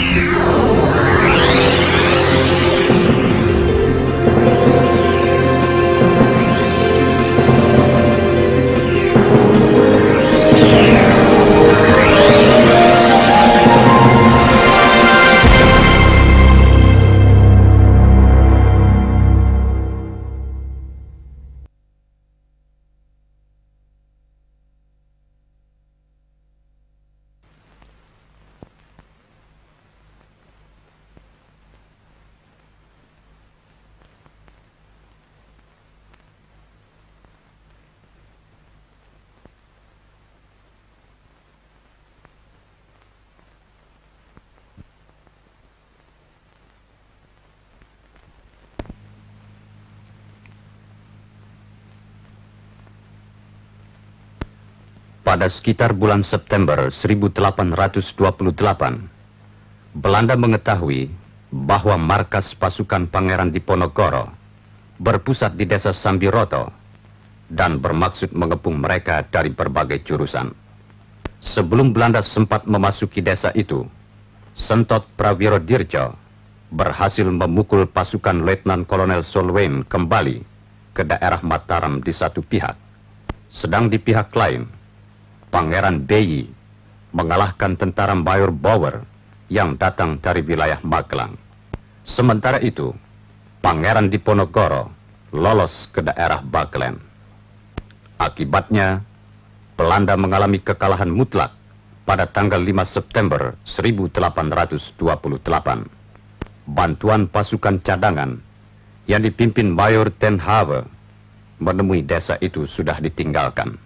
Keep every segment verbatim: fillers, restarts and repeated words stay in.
Pada sekitar bulan September seribu delapan ratus dua puluh delapan, Belanda mengetahui bahwa markas pasukan Pangeran Diponegoro berpusat di desa Sambiroto dan bermaksud mengepung mereka dari berbagai jurusan. Sebelum Belanda sempat memasuki desa itu, Sentot Prawirodirjo berhasil memukul pasukan Letnan Kolonel Solwein kembali ke daerah Mataram di satu pihak. Sedang di pihak lain, Pangeran Beyi mengalahkan tentara Mayor Bower yang datang dari wilayah Magelang. Sementara itu, Pangeran Diponegoro lolos ke daerah Bagelen. Akibatnya, Belanda mengalami kekalahan mutlak pada tanggal lima September seribu delapan ratus dua puluh delapan. Bantuan pasukan cadangan yang dipimpin Mayor Ten Hawe menemui desa itu sudah ditinggalkan.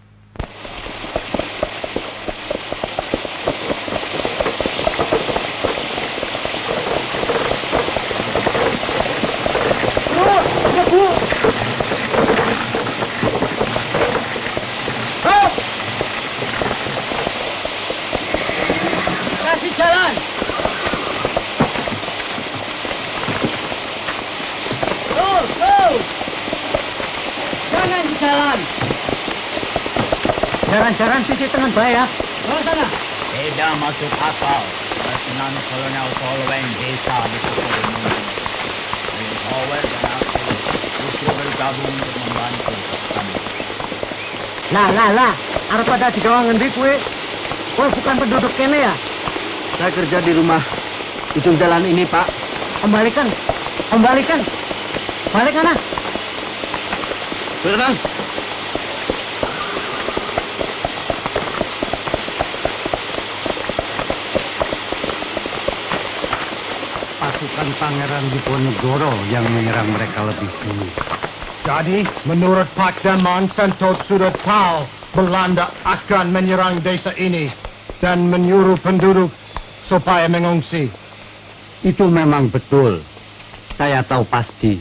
Jalan-jalan sisi tengah bahaya. Ke sana. Tidak masuk akal. Letnan Kolonel Solwein desa di Sukodono. Mayor Bower dan aku justru bergabung untuk membantu kami. Lah, lah, lah. Arep pada digawa ngendi kue? Kue bukan penduduk kene ya? Saya kerja di rumah ujung jalan ini, Pak. Kembalikan. Kembalikan. Balik mana? Beneran? Pasukan Pangeran Diponegoro yang menyerang mereka lebih dulu. Jadi, menurut Pak Daman, Sentot sudah tahu Belanda akan menyerang desa ini dan menyuruh penduduk supaya mengungsi. Itu memang betul. Saya tahu pasti.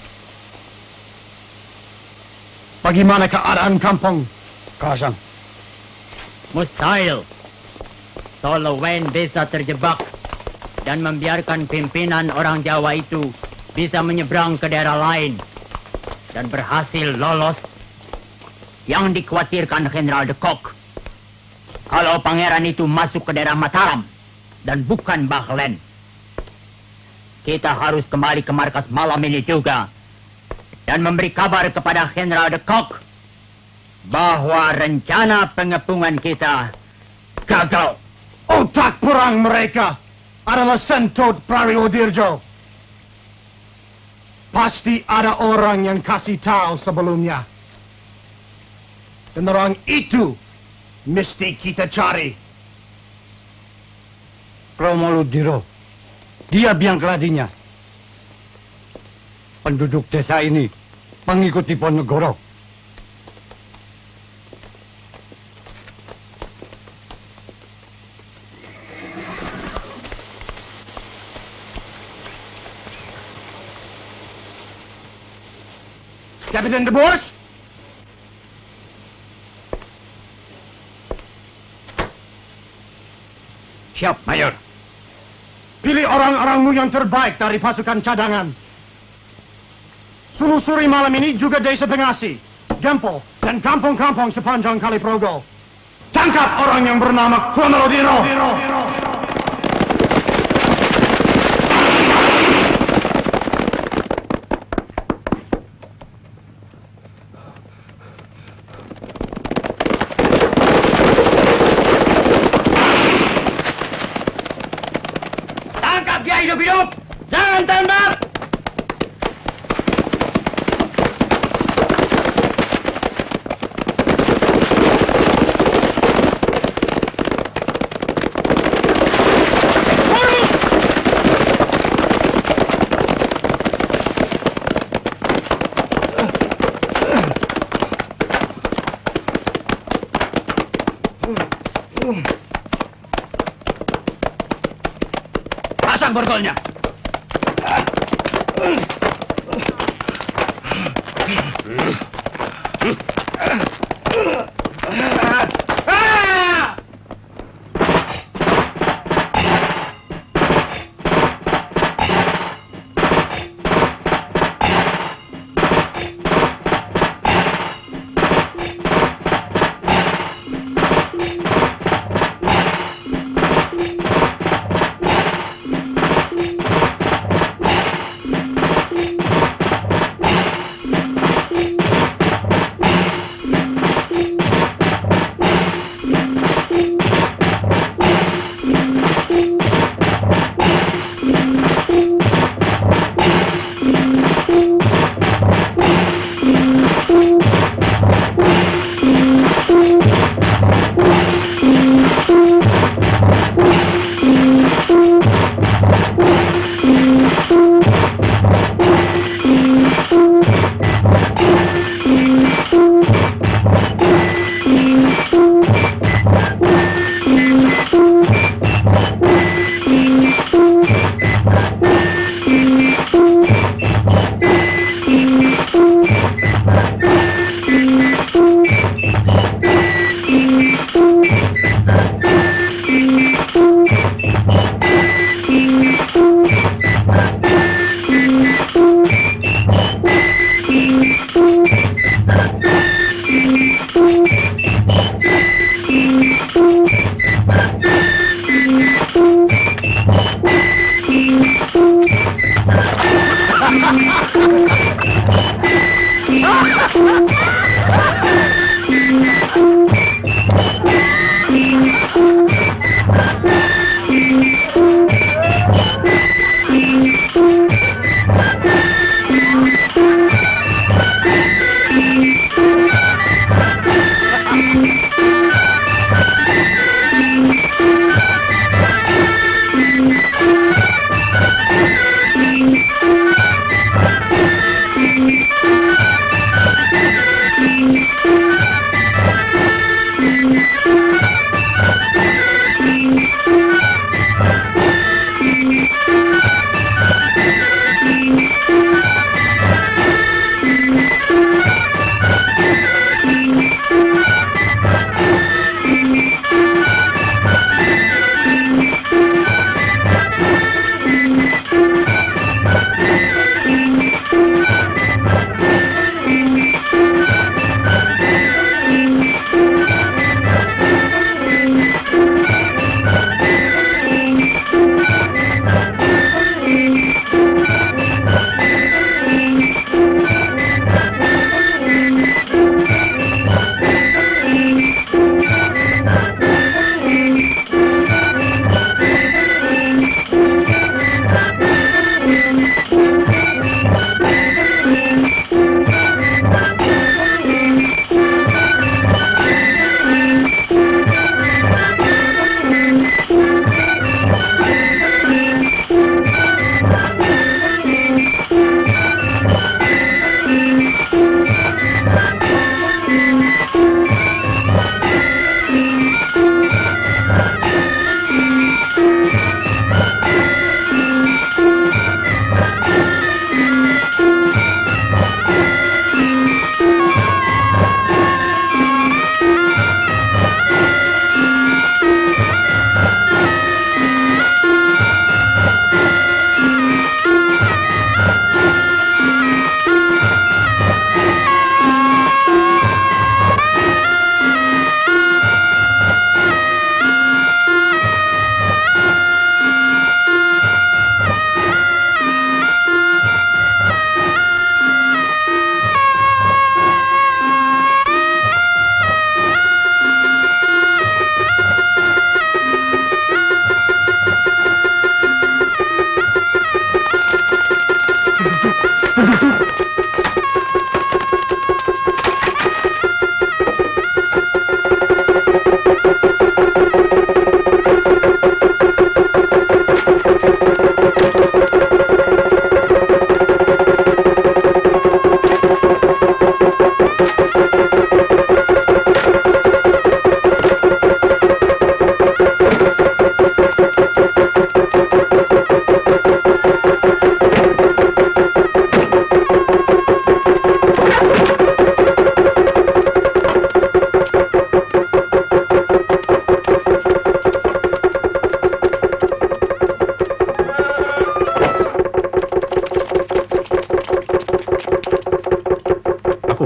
Bagaimana keadaan kampung? Kosong. Mustahil. Solwein bisa terjebak dan membiarkan pimpinan orang Jawa itu bisa menyeberang ke daerah lain dan berhasil lolos. Yang dikhawatirkan General de Kock, kalau pangeran itu masuk ke daerah Mataram dan bukan Bagelen, kita harus kembali ke markas malam ini juga dan memberi kabar kepada General de Kock bahwa rencana pengepungan kita gagal. Otak perang mereka adalah Sentot Prawirodirjo. Pasti ada orang yang kasih tahu sebelumnya. Dan orang itu mesti kita cari. Promoludiro. Dia biang keladinya. Penduduk desa ini pengikut Diponegoro. Kapten de Boers? Siap, Mayor. Pilih orang-orangmu yang terbaik dari pasukan cadangan. Selusuri malam ini juga desa Bengasi, Gempo, dan kampung-kampung sepanjang Kali Progo. Tangkap orang yang bernama Promoludiro. Tangkap dia hidup-hidup! Jangan tembak! Pasang borgolnya.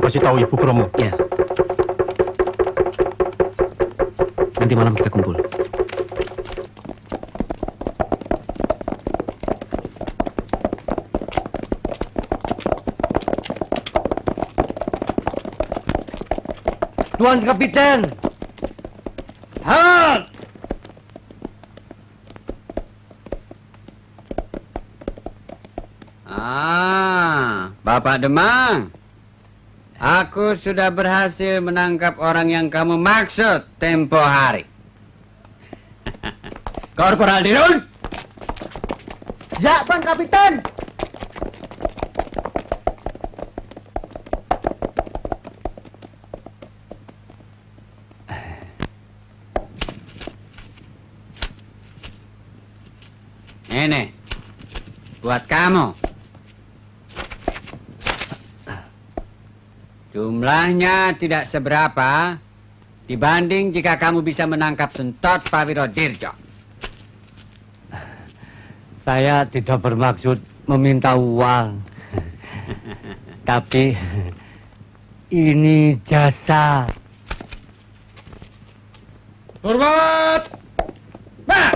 kasih tahu Ibu Kromo. Ya. Nanti malam kita kumpul. Tuan Kapiten. Halt! Ah, Bapak Demang. Aku sudah berhasil menangkap orang yang kamu maksud tempo hari. Korporal Dirun. Ya, Bang Kapiten. Ini buat kamu. Jumlahnya tidak seberapa dibanding jika kamu bisa menangkap Sentot Pawiro Dirjo. Saya tidak bermaksud meminta uang. Tapi ini jasa. Hormat! Nah,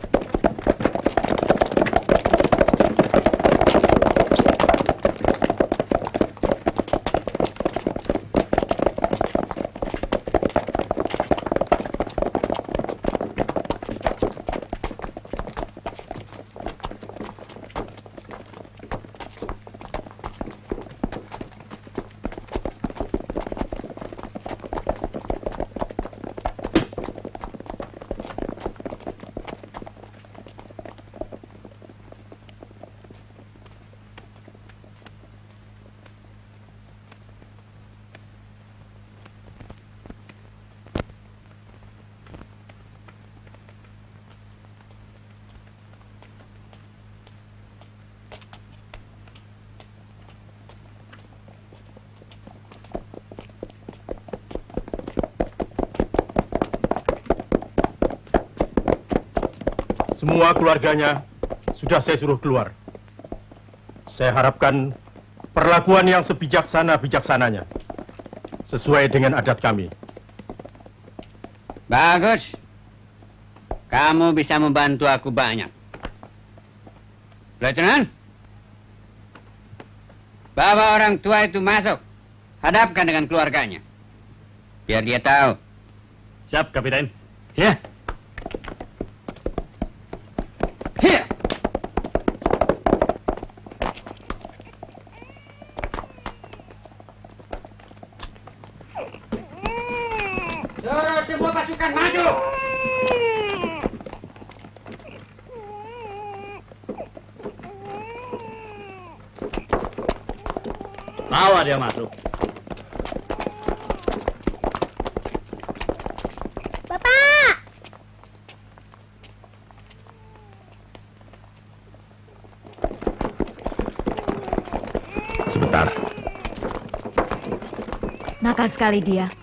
Semua keluarganya sudah saya suruh keluar. Saya harapkan perlakuan yang sebijaksana-bijaksananya. Sesuai dengan adat kami. bagus. Kamu bisa membantu aku banyak. Letnan, bawa orang tua itu masuk. Hadapkan dengan keluarganya. Biar dia tahu. Siap, Kapiten. Ya. Here. Suruh semua pasukan maju. Bawa dia masuk. Bapak! Sebentar. Nakal sekali dia.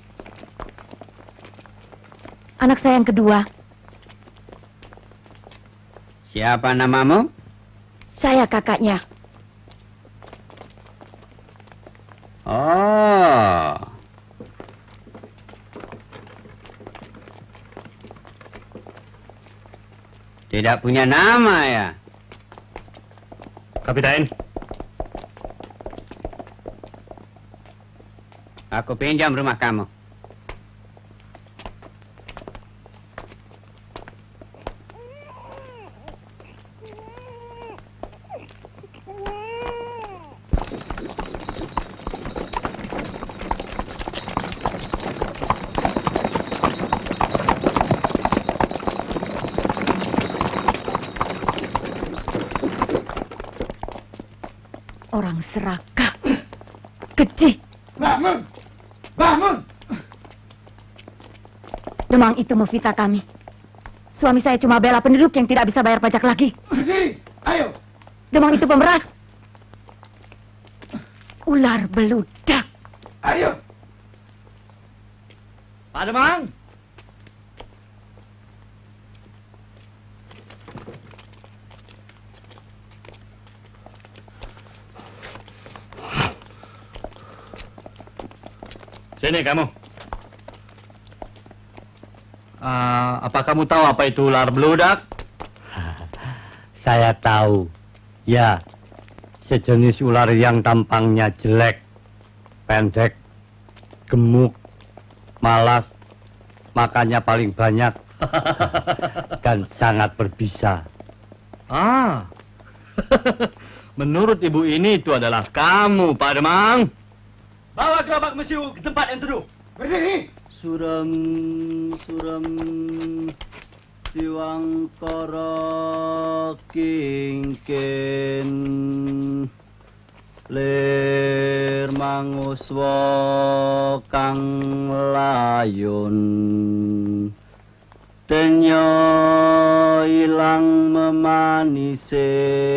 Anak saya yang kedua. Siapa namamu? Saya kakaknya. Oh. Tidak punya nama ya? Kapiten. Aku pinjam rumah kamu. Orang serakah. Keji. Bangun! Bangun! Demang itu memfitnah kami. Suami saya cuma bela penduduk yang tidak bisa bayar pajak lagi. Berdiri! Ayo! Demang itu pemeras. Ular beludak. Ayo! Pak Demang. Sini kamu. Uh, apa kamu tahu apa itu ular beludak? Saya tahu. Ya, sejenis ular yang tampangnya jelek, pendek, gemuk, malas, makannya paling banyak, dan sangat berbisa. Ah, menurut ibu ini itu adalah kamu, Pak Demang. Bawa gerobak mesiu ke tempat yang teduh. Berdiri. Suram, suram, diwangkara kingken, lir manguswa kang layun, tenya ilang memanise,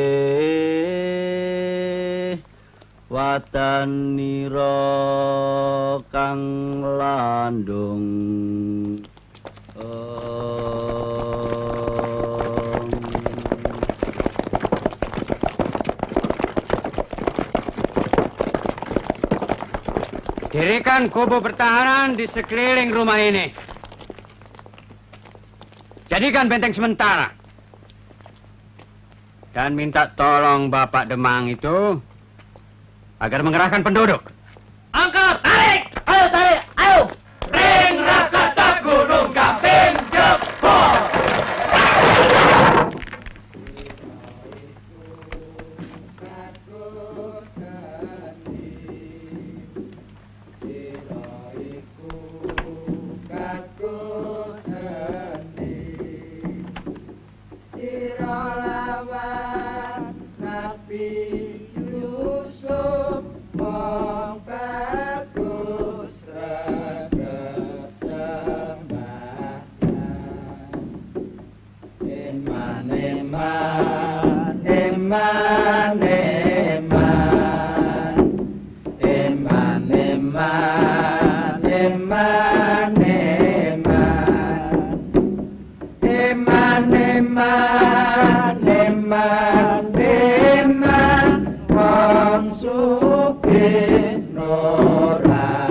watanira kang landung. Om. Dirikan kubu pertahanan di sekeliling rumah ini. Jadikan benteng sementara. Dan minta tolong Bapak Demang itu agar mengerahkan penduduk. Angkat! Tarik! Ayo, tarik! Ayo! Ring Rakata Gunung Kaping jebol! Eman, eman, eman, eman, eman, eman, eman, eman, eman, wong sugih ora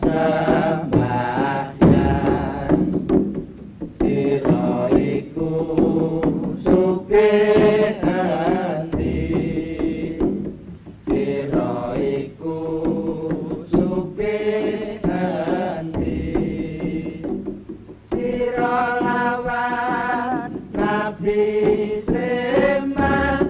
sembahyang, sira iku sugih ati, sira iku sugih ati, sira lawan Nabi Sulaiman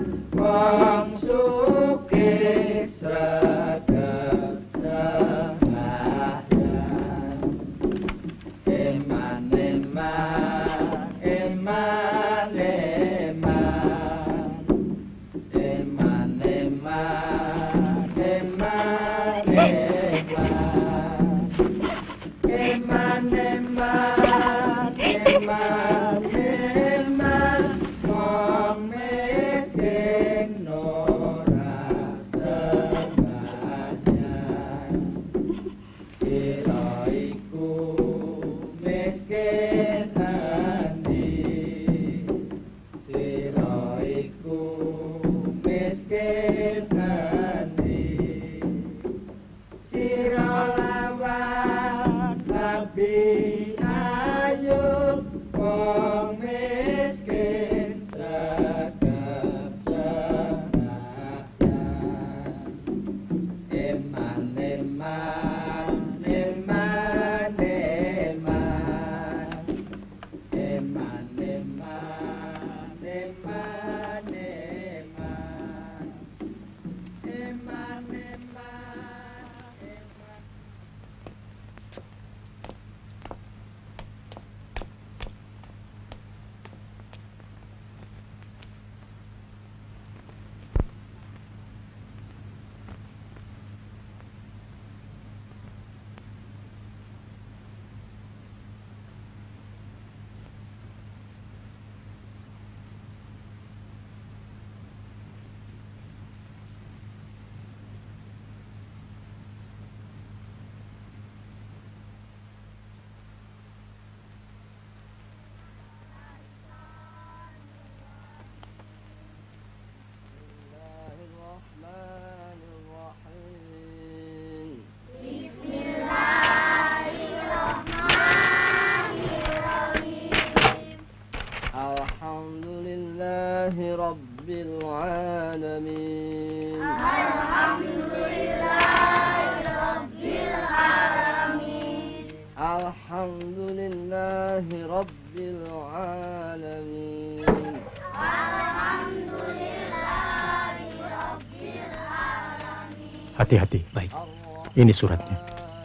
رب العالمين الحمد لله رب العالمين الحمد لله رب العالمين الحمد لله رب العالمين. Hati-hati. Baik. Ini suratnya.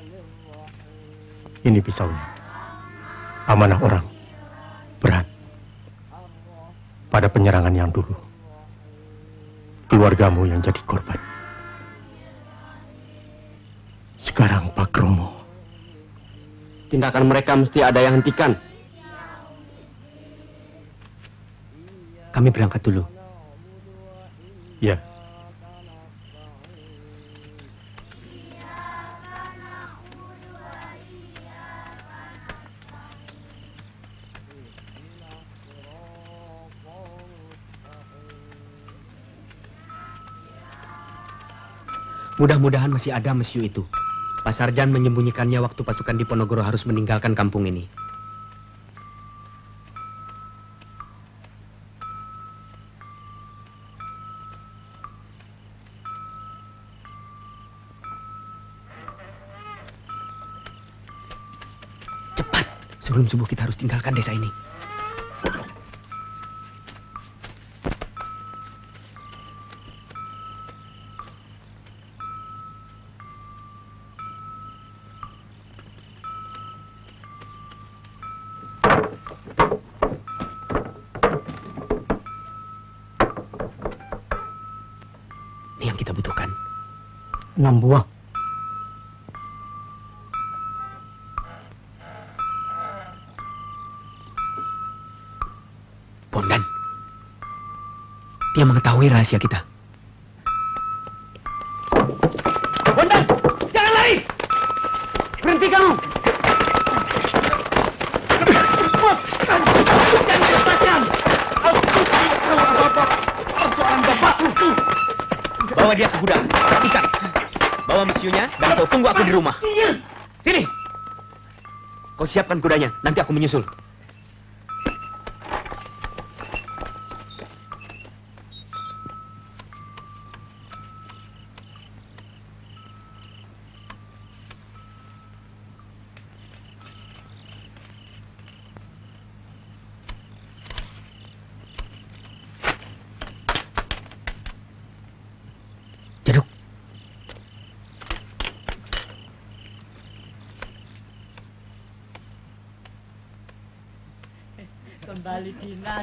Ini pisaunya. Amanah orang. Berat. Pada penyerangan yang dulu. Keluargamu yang jadi korban. Sekarang Pak Romo. Tindakan mereka mesti ada yang hentikan. Kami berangkat dulu. Ya. Mudah-mudahan masih ada mesiu itu. Pak Sarjan menyembunyikannya waktu pasukan Diponegoro harus meninggalkan kampung ini. Cepat, sebelum subuh kita harus tinggalkan desa ini. Enam buah. Bondan, dia mengetahui rahasia kita. Bondan, jangan lari! Berhenti kamu! Jangan lepaskan! Persoalan bapak! Bawa dia ke gudang, ikat. Bawa mesiunya dan kau tunggu aku di rumah. Sini. Kau siapkan kudanya, nanti aku menyusul. Jeduk. Kembali dinas.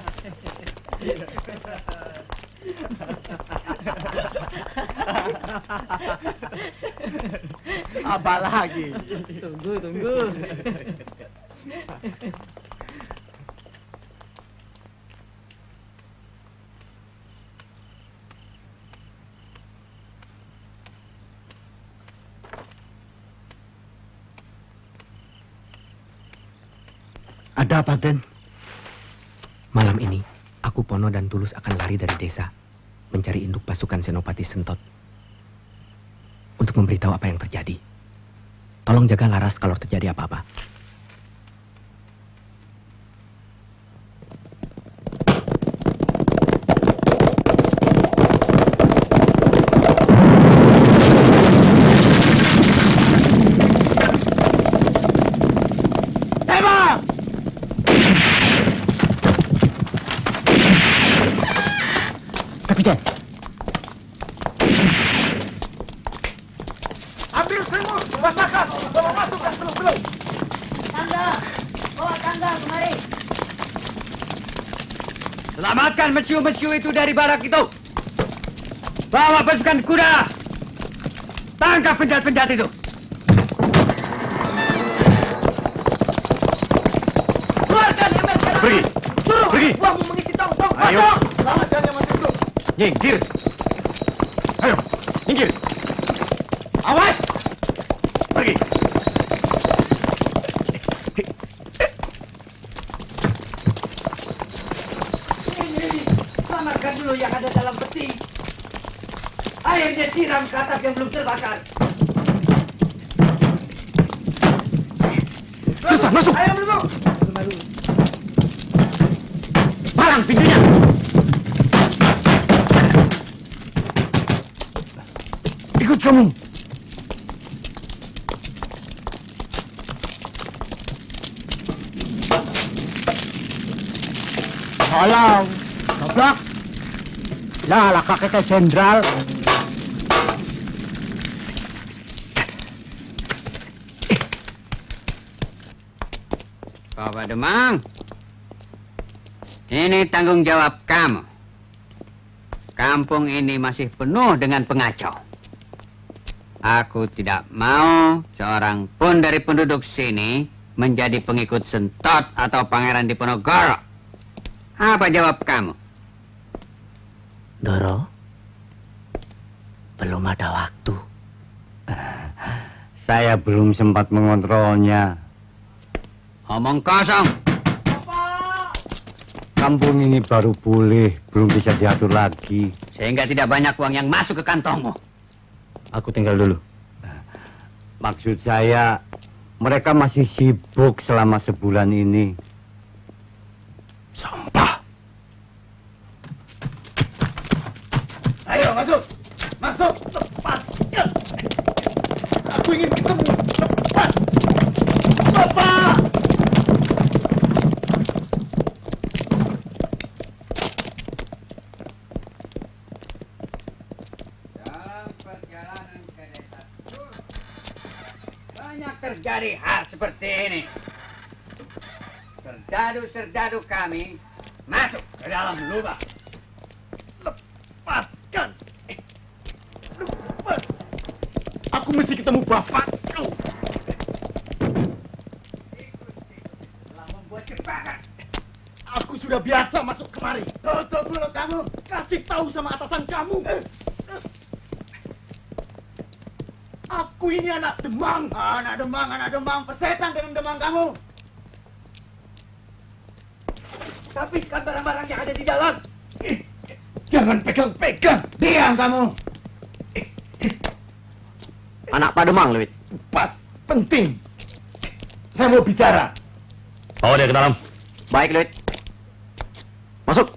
Apa lagi? Tunggu, tunggu. Ada apa, Den? Malam ini, aku, Pono, dan Tulus akan lari dari desa, mencari induk pasukan Senopati Sentot, untuk memberitahu apa yang terjadi. Tolong jaga Laras kalau terjadi apa-apa. Kapiten. Ambil selimut, basahkan, bawa masuk dan belum-belum. Tangga, bawa tangga kemari. Selamatkan mesiu-mesiu itu dari barak itu. Bawa pasukan kuda. Tangkap penjahat-penjahat itu. Keluarkan Emel sekarang. Pergi. Suruh Pergi. buahmu mengisi tong-tong. Ayo. Selamatkan yang masih hidup. Nyingkir. Ayo, nyingkir. Awas. Pergi. Ini, selamatkan dulu yang ada dalam peti. Airnya siram ke atap yang belum terbakar. Susah, masuk. Ayo dulu. Barang pintunya. Ikut kamu. Tolong, goblok. Lah, lah kakek jenderal. Bapak Demang, ini tanggung jawab kamu. Kampung ini masih penuh dengan pengacau. Aku tidak mau seorang pun dari penduduk sini menjadi pengikut Sentot atau Pangeran Diponegoro. Apa jawab kamu? Doro, belum ada waktu. Saya belum sempat mengontrolnya. Omong kosong. Kampung ini baru pulih, belum bisa diatur lagi. Sehingga tidak banyak uang yang masuk ke kantongmu. Aku tinggal dulu. Maksud saya, mereka masih sibuk selama sebulan ini. Sampah. Ayo masuk, masuk, lepaskan. Aku ingin ketemu, lepas. Bapak. Dalam perjalanan ke desa Sur, banyak terjadi hal seperti ini. Serdadu-serdadu kami masuk ke dalam lubang. Lepaskan. Lepas. Aku mesti ketemu bapakku. Telah membuat jebakan. Aku sudah biasa masuk kemari. Tutup mulut kamu. Kasih tahu sama atasan kamu. Aku ini anak Demang. Anak Demang, anak Demang. Persetan dengan Demang kamu. Habiskan barang-barang yang ada di dalam. Jangan pegang-pegang. Diam kamu. Anak Pak Demang, Lewit. Pas. Penting. Saya mau bicara. Bawa dia ke dalam. Baik, Lewit. Masuk.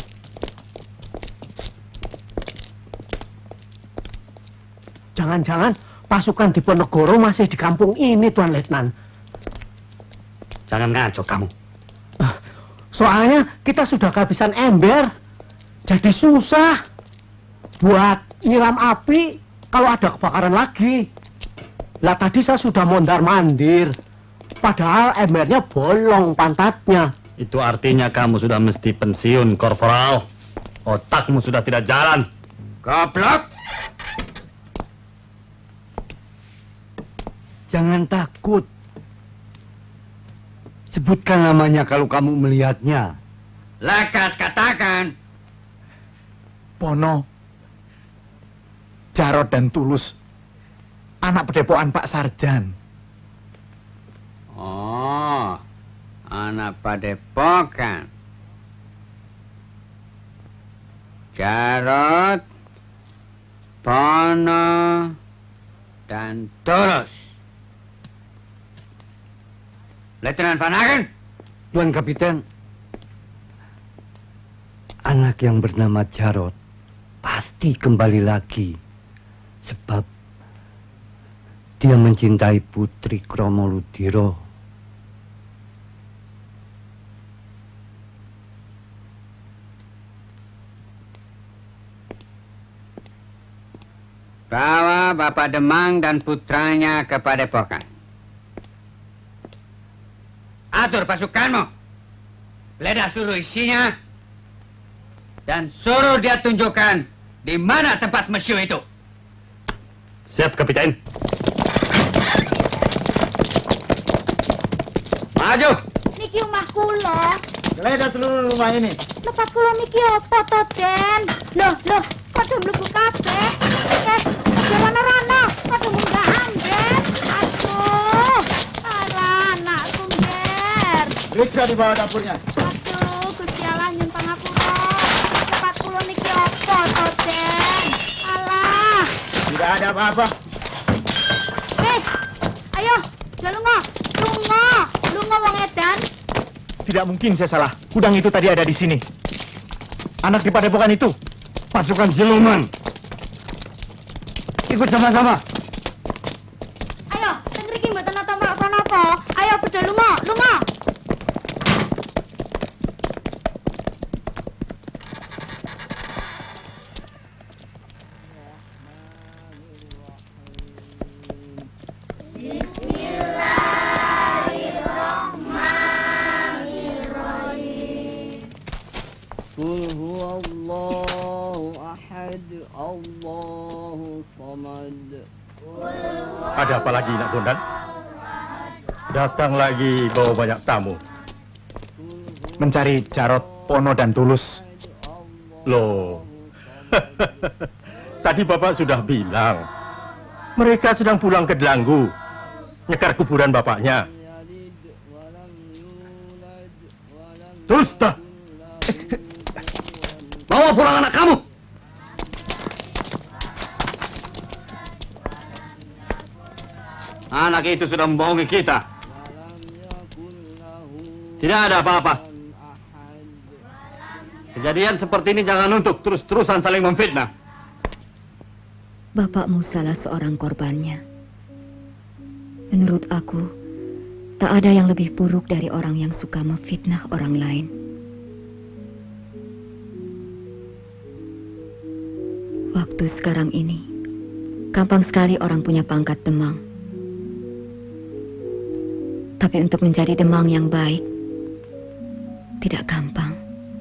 Jangan-jangan pasukan Diponegoro masih di kampung ini, Tuan Letnan. Jangan ngaco kamu. Soalnya kita sudah kehabisan ember. Jadi susah buat nyiram api kalau ada kebakaran lagi. Lah tadi saya sudah mondar-mandir. Padahal embernya bolong pantatnya. Itu artinya kamu sudah mesti pensiun, Korporal. Otakmu sudah tidak jalan. Goblok! Jangan takut. Sebutkan namanya kalau kamu melihatnya. Lekas katakan. Pono, Jarot dan Tulus, anak pedepokan Pak Sarjan. Oh, anak padepokan. Jarot, Pono, dan Tulus. Letnan Van Hagen. Tuan Kapiten, anak yang bernama Jarot pasti kembali lagi. Sebab dia mencintai Putri Kromoludiro. Bawa Bapak Demang dan putranya ke padepokan. Atur pasukanmu. Geledah seluruh isinya. Dan suruh dia tunjukkan di mana tempat mesyu itu. Siap, Kapiten. Maju. Niki omah kula. Geledah seluruh rumah ini. Lepas kula niki apa to, Den? Loh, loh, padha mlebu kabeh. Eh, rana-rana, padha munggahan, Den. Aduh. Alah, anakku, Den. Periksa di bawah dapurnya. Aduh, Gusti Allah nyun pangapura. Lepas kula niki apa to, Den? Alah. Tidak ada apa-apa. Eh, ayo, lunga, lunga, lunga wong edan. Tidak mungkin saya salah. Gudang itu tadi ada di sini. Anak di padepokan itu. Pasukan siluman. ikut sama-sama. Ayo, teng mriki mboten nata napa-napa. Ayo padha lunga, lunga. Qul huwallahu ahad, Allahu samad. Ada apa lagi, Nak Bondan? Datang lagi bawa banyak tamu. Mencari Jarot, Pono, dan Tulus. Loh, tadi Bapak sudah bilang, mereka sedang pulang ke Delanggu, nyekar kuburan bapaknya. Dusta! Bawa pulang anak kamu. Anak itu sudah membohongi kita. Tidak ada apa-apa. Kejadian seperti ini jangan untuk terus-terusan saling memfitnah. Bapakmu salah seorang korbannya. Menurut aku, tak ada yang lebih buruk dari orang yang suka memfitnah orang lain. Waktu sekarang ini, gampang sekali orang punya pangkat demang. Tapi untuk menjadi demang yang baik, tidak gampang.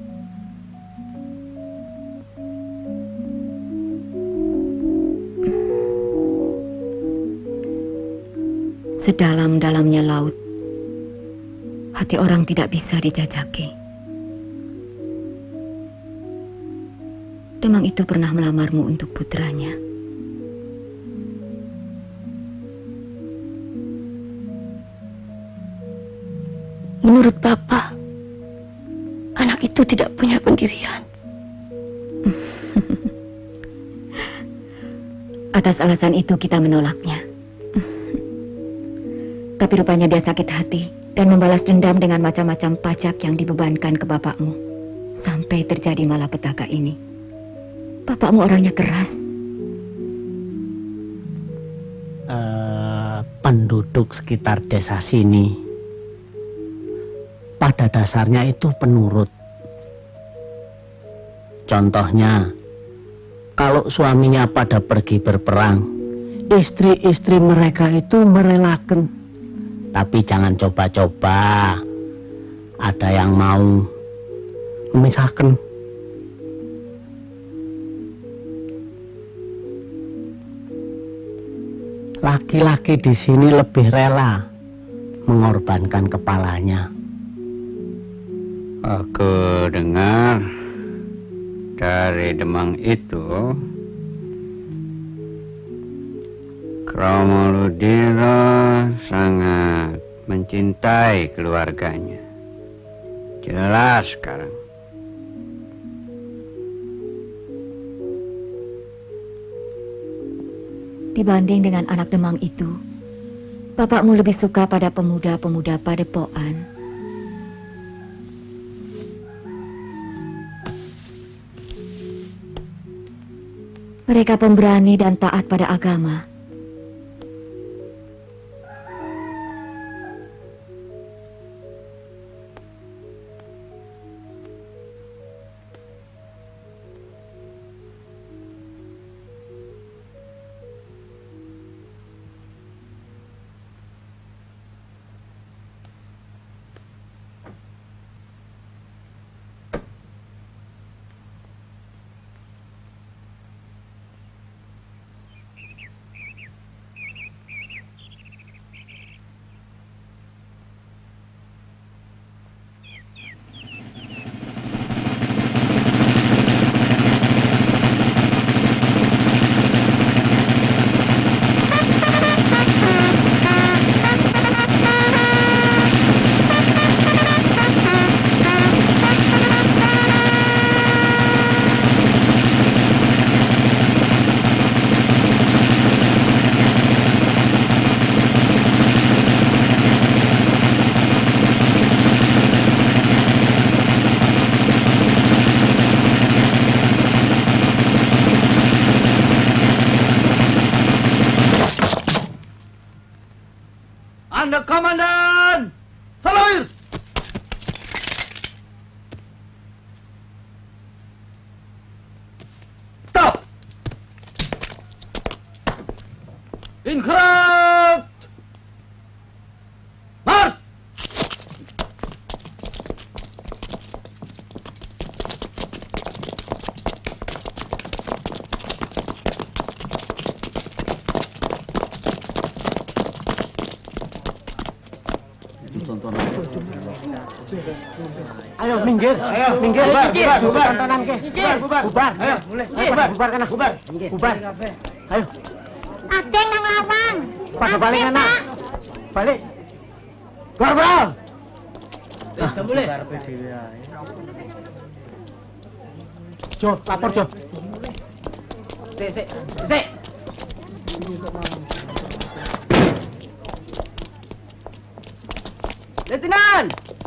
Sedalam-dalamnya laut, hati orang tidak bisa dijajaki. Demang itu pernah melamarmu untuk putranya. Menurut Bapak, anak itu tidak punya pendirian. Atas alasan itu kita menolaknya. Tapi rupanya dia sakit hati dan membalas dendam dengan macam-macam pajak yang dibebankan ke bapakmu. Sampai terjadi malapetaka ini. Bapakmu orangnya keras. Uh, penduduk sekitar desa sini pada dasarnya itu penurut. Contohnya, kalau suaminya pada pergi berperang, istri-istri mereka itu merelakan. Tapi jangan coba-coba. Ada yang mau memisahkan. Laki-laki di sini lebih rela mengorbankan kepalanya. Aku dengar dari Demang itu, Kramoludira sangat mencintai keluarganya. Jelas sekarang. Dibanding dengan anak Demang itu, bapakmu lebih suka pada pemuda-pemuda padepokan. Mereka pemberani dan taat pada agama. Inkrat! Mars! Ayo minggir, ayo minggir, bubar, bubar, bubar, tontonan ke, bubar, bubar, bubar, ayo, mulai, bubar, bubar kana, bubar, bubar, ayo. Adeng nang lawang. Pada balik anak, balik. Korporal. Bisa boleh. Jo, lapor Jo. Sik, sik, sik. Letnan!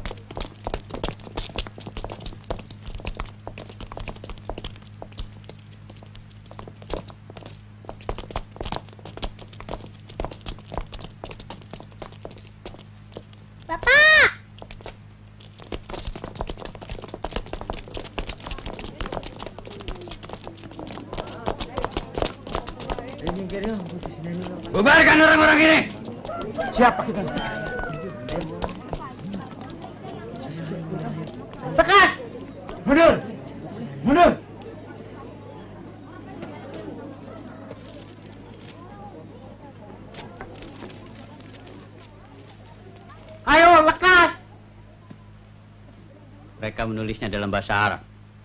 Bapak! Bubarkan orang-orang ini. Siapa kita? Tekas! Mundur! Mundur! Ayo, lekas! Mereka menulisnya dalam bahasa Arab.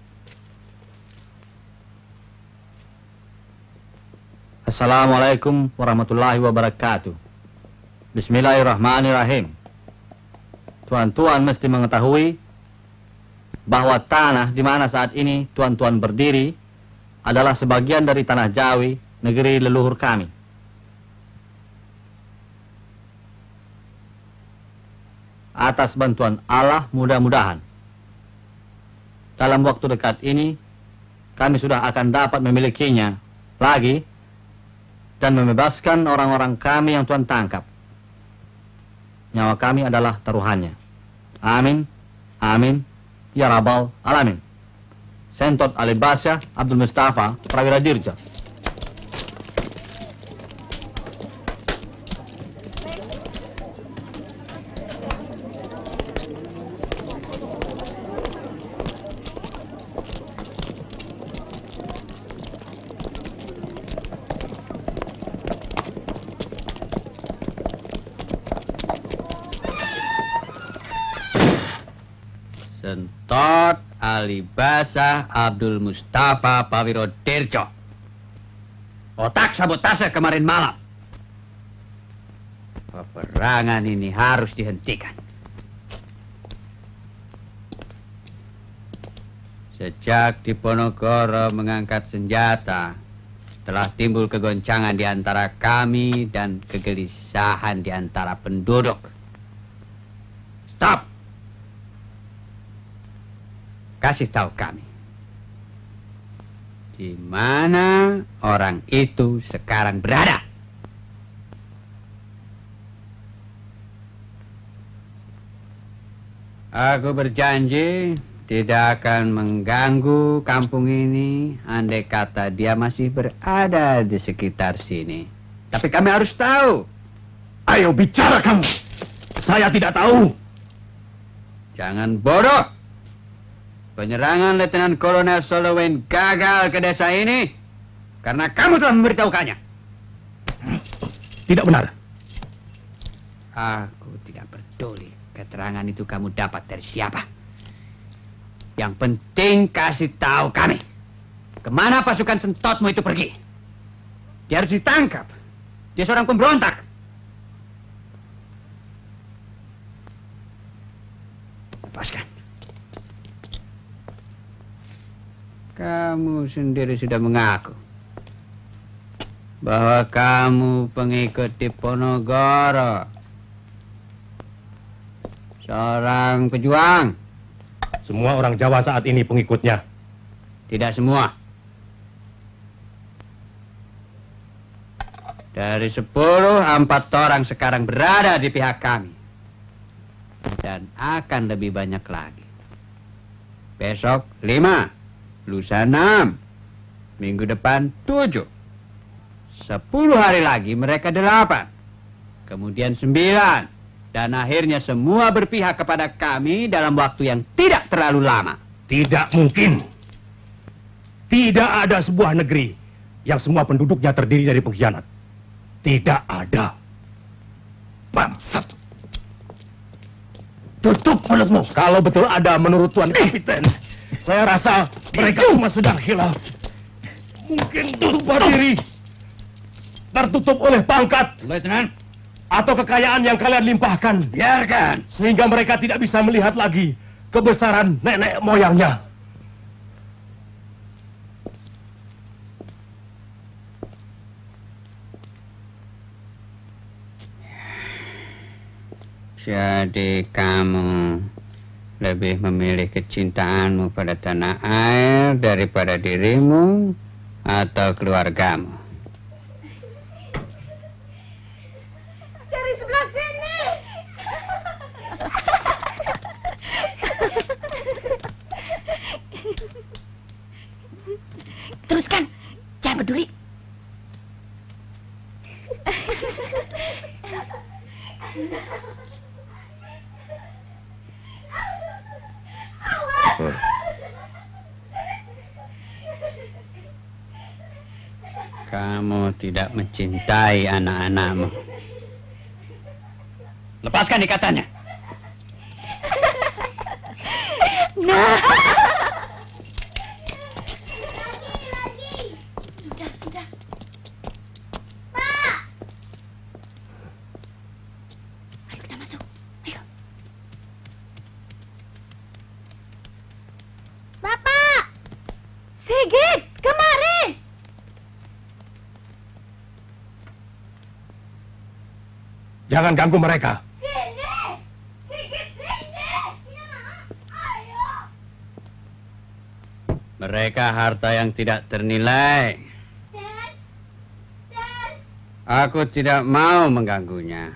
Assalamualaikum warahmatullahi wabarakatuh. Bismillahirrahmanirrahim. Tuan-tuan mesti mengetahui bahwa tanah di mana saat ini tuan-tuan berdiri adalah sebagian dari tanah Jawi, negeri leluhur kami. Atas bantuan Allah mudah-mudahan dalam waktu dekat ini kami sudah akan dapat memilikinya lagi dan membebaskan orang-orang kami yang Tuan tangkap. Nyawa kami adalah taruhannya. Amin, amin, ya Rabbal Alamin. Sentot Ali Basya Abdul Mustafa Prawira Dirja. Sentot Ali Basah Abdul Mustafa Prawira Dirjo. Otak sabotase kemarin malam. Peperangan ini harus dihentikan. Sejak Diponegoro mengangkat senjata, telah timbul kegoncangan di antara kami dan kegelisahan di antara penduduk. Stop! Kasih tahu kami, di mana orang itu sekarang berada. Aku berjanji tidak akan mengganggu kampung ini andai kata dia masih berada di sekitar sini. Tapi kami harus tahu. Ayo bicara kamu. Saya tidak tahu. Jangan bodoh. Penyerangan Letnan Kolonel Solowen gagal ke desa ini karena kamu telah memberitahukannya. Tidak benar. Aku tidak peduli keterangan itu kamu dapat dari siapa. Yang penting kasih tahu kami kemana pasukan Sentotmu itu pergi. Dia harus ditangkap. Dia seorang pemberontak. Lepaskan. Kamu sendiri sudah mengaku bahwa kamu pengikut Diponegoro, seorang pejuang. Semua orang Jawa saat ini pengikutnya. Tidak semua. Dari sepuluh, empat orang sekarang berada di pihak kami. Dan akan lebih banyak lagi. Besok lima. Lusa enam, minggu depan tujuh. Sepuluh hari lagi mereka delapan. Kemudian sembilan. Dan akhirnya semua berpihak kepada kami dalam waktu yang tidak terlalu lama. Tidak mungkin. Tidak ada sebuah negeri yang semua penduduknya terdiri dari pengkhianat. Tidak ada. Bangsat. Tutup mulutmu. Kalau betul ada menurut Tuan Kapiten, saya rasa mereka semua sedang hilaf. Mungkin lupa diri. Tertutup oleh pangkat. Letnan. Atau kekayaan yang kalian limpahkan. Biarkan. Sehingga mereka tidak bisa melihat lagi kebesaran nenek moyangnya. Jadi kamu lebih memilih kecintaanmu pada tanah air daripada dirimu atau keluargamu? Dari sebelah sini. Teruskan, jangan peduli. Kamu tidak mencintai anak-anakmu. Lepaskan ikatannya. Nah. Sudah, sudah. Pak. Ayo kita masuk. Ayo. Bapak. Sigit, kemari. Jangan ganggu mereka. Sini. Sigit, sini. Ya, ayo. Mereka harta yang tidak ternilai. Dan, dan. Aku tidak mau mengganggunya.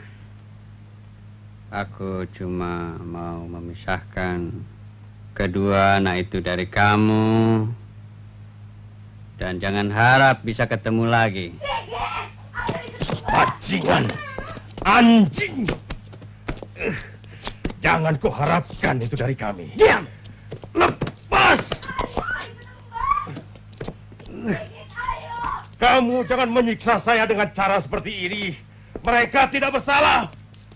Aku cuma mau memisahkan kedua anak itu dari kamu. Dan jangan harap bisa ketemu lagi. Bajingan. Anjing. Eh, Jangan kau harapkan itu dari kami. Diam. Lepas. Kamu jangan menyiksa saya dengan cara seperti ini. Mereka tidak bersalah.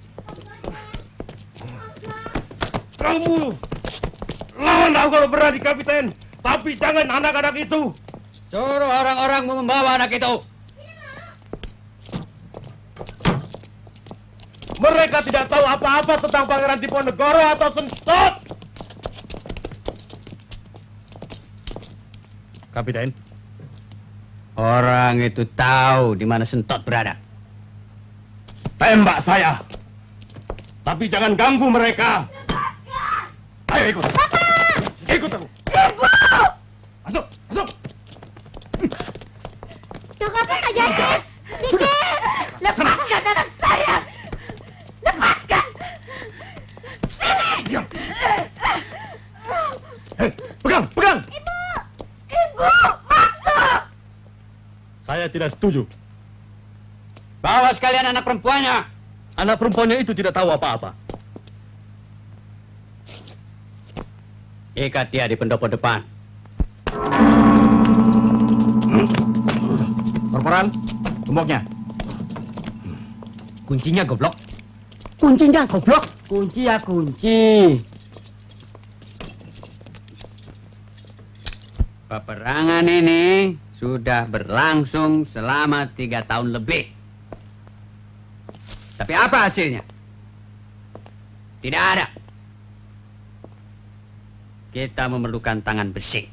Kamu lawan aku kalau berani, Kapiten. Tapi jangan anak-anak itu. Suruh orang-orang membawa anak itu. Mereka tidak tahu apa-apa tentang Pangeran Diponegoro atau Sentot. Kapiten. Orang itu tahu di mana Sentot berada. Tembak saya. Tapi jangan ganggu mereka. Ayo ikut. Ikut aku. Ibu. Masuk, masuk. Tunggu apa saja ini? Dikit. Lepaskan anak saya. Lepaskan. Sini. Diam. Hei, pegang, pegang. Ibu. Ibu, masuk. Saya tidak setuju. Bawa sekalian anak perempuannya. Anak perempuannya itu tidak tahu apa-apa. Ikat dia di pendopo depan. Korporal, gemboknya. Kuncinya goblok. Kuncinya goblok. Kunci ya kunci. Peperangan ini sudah berlangsung selama tiga tahun lebih. Tapi apa hasilnya? Tidak ada. Kita memerlukan tangan besi.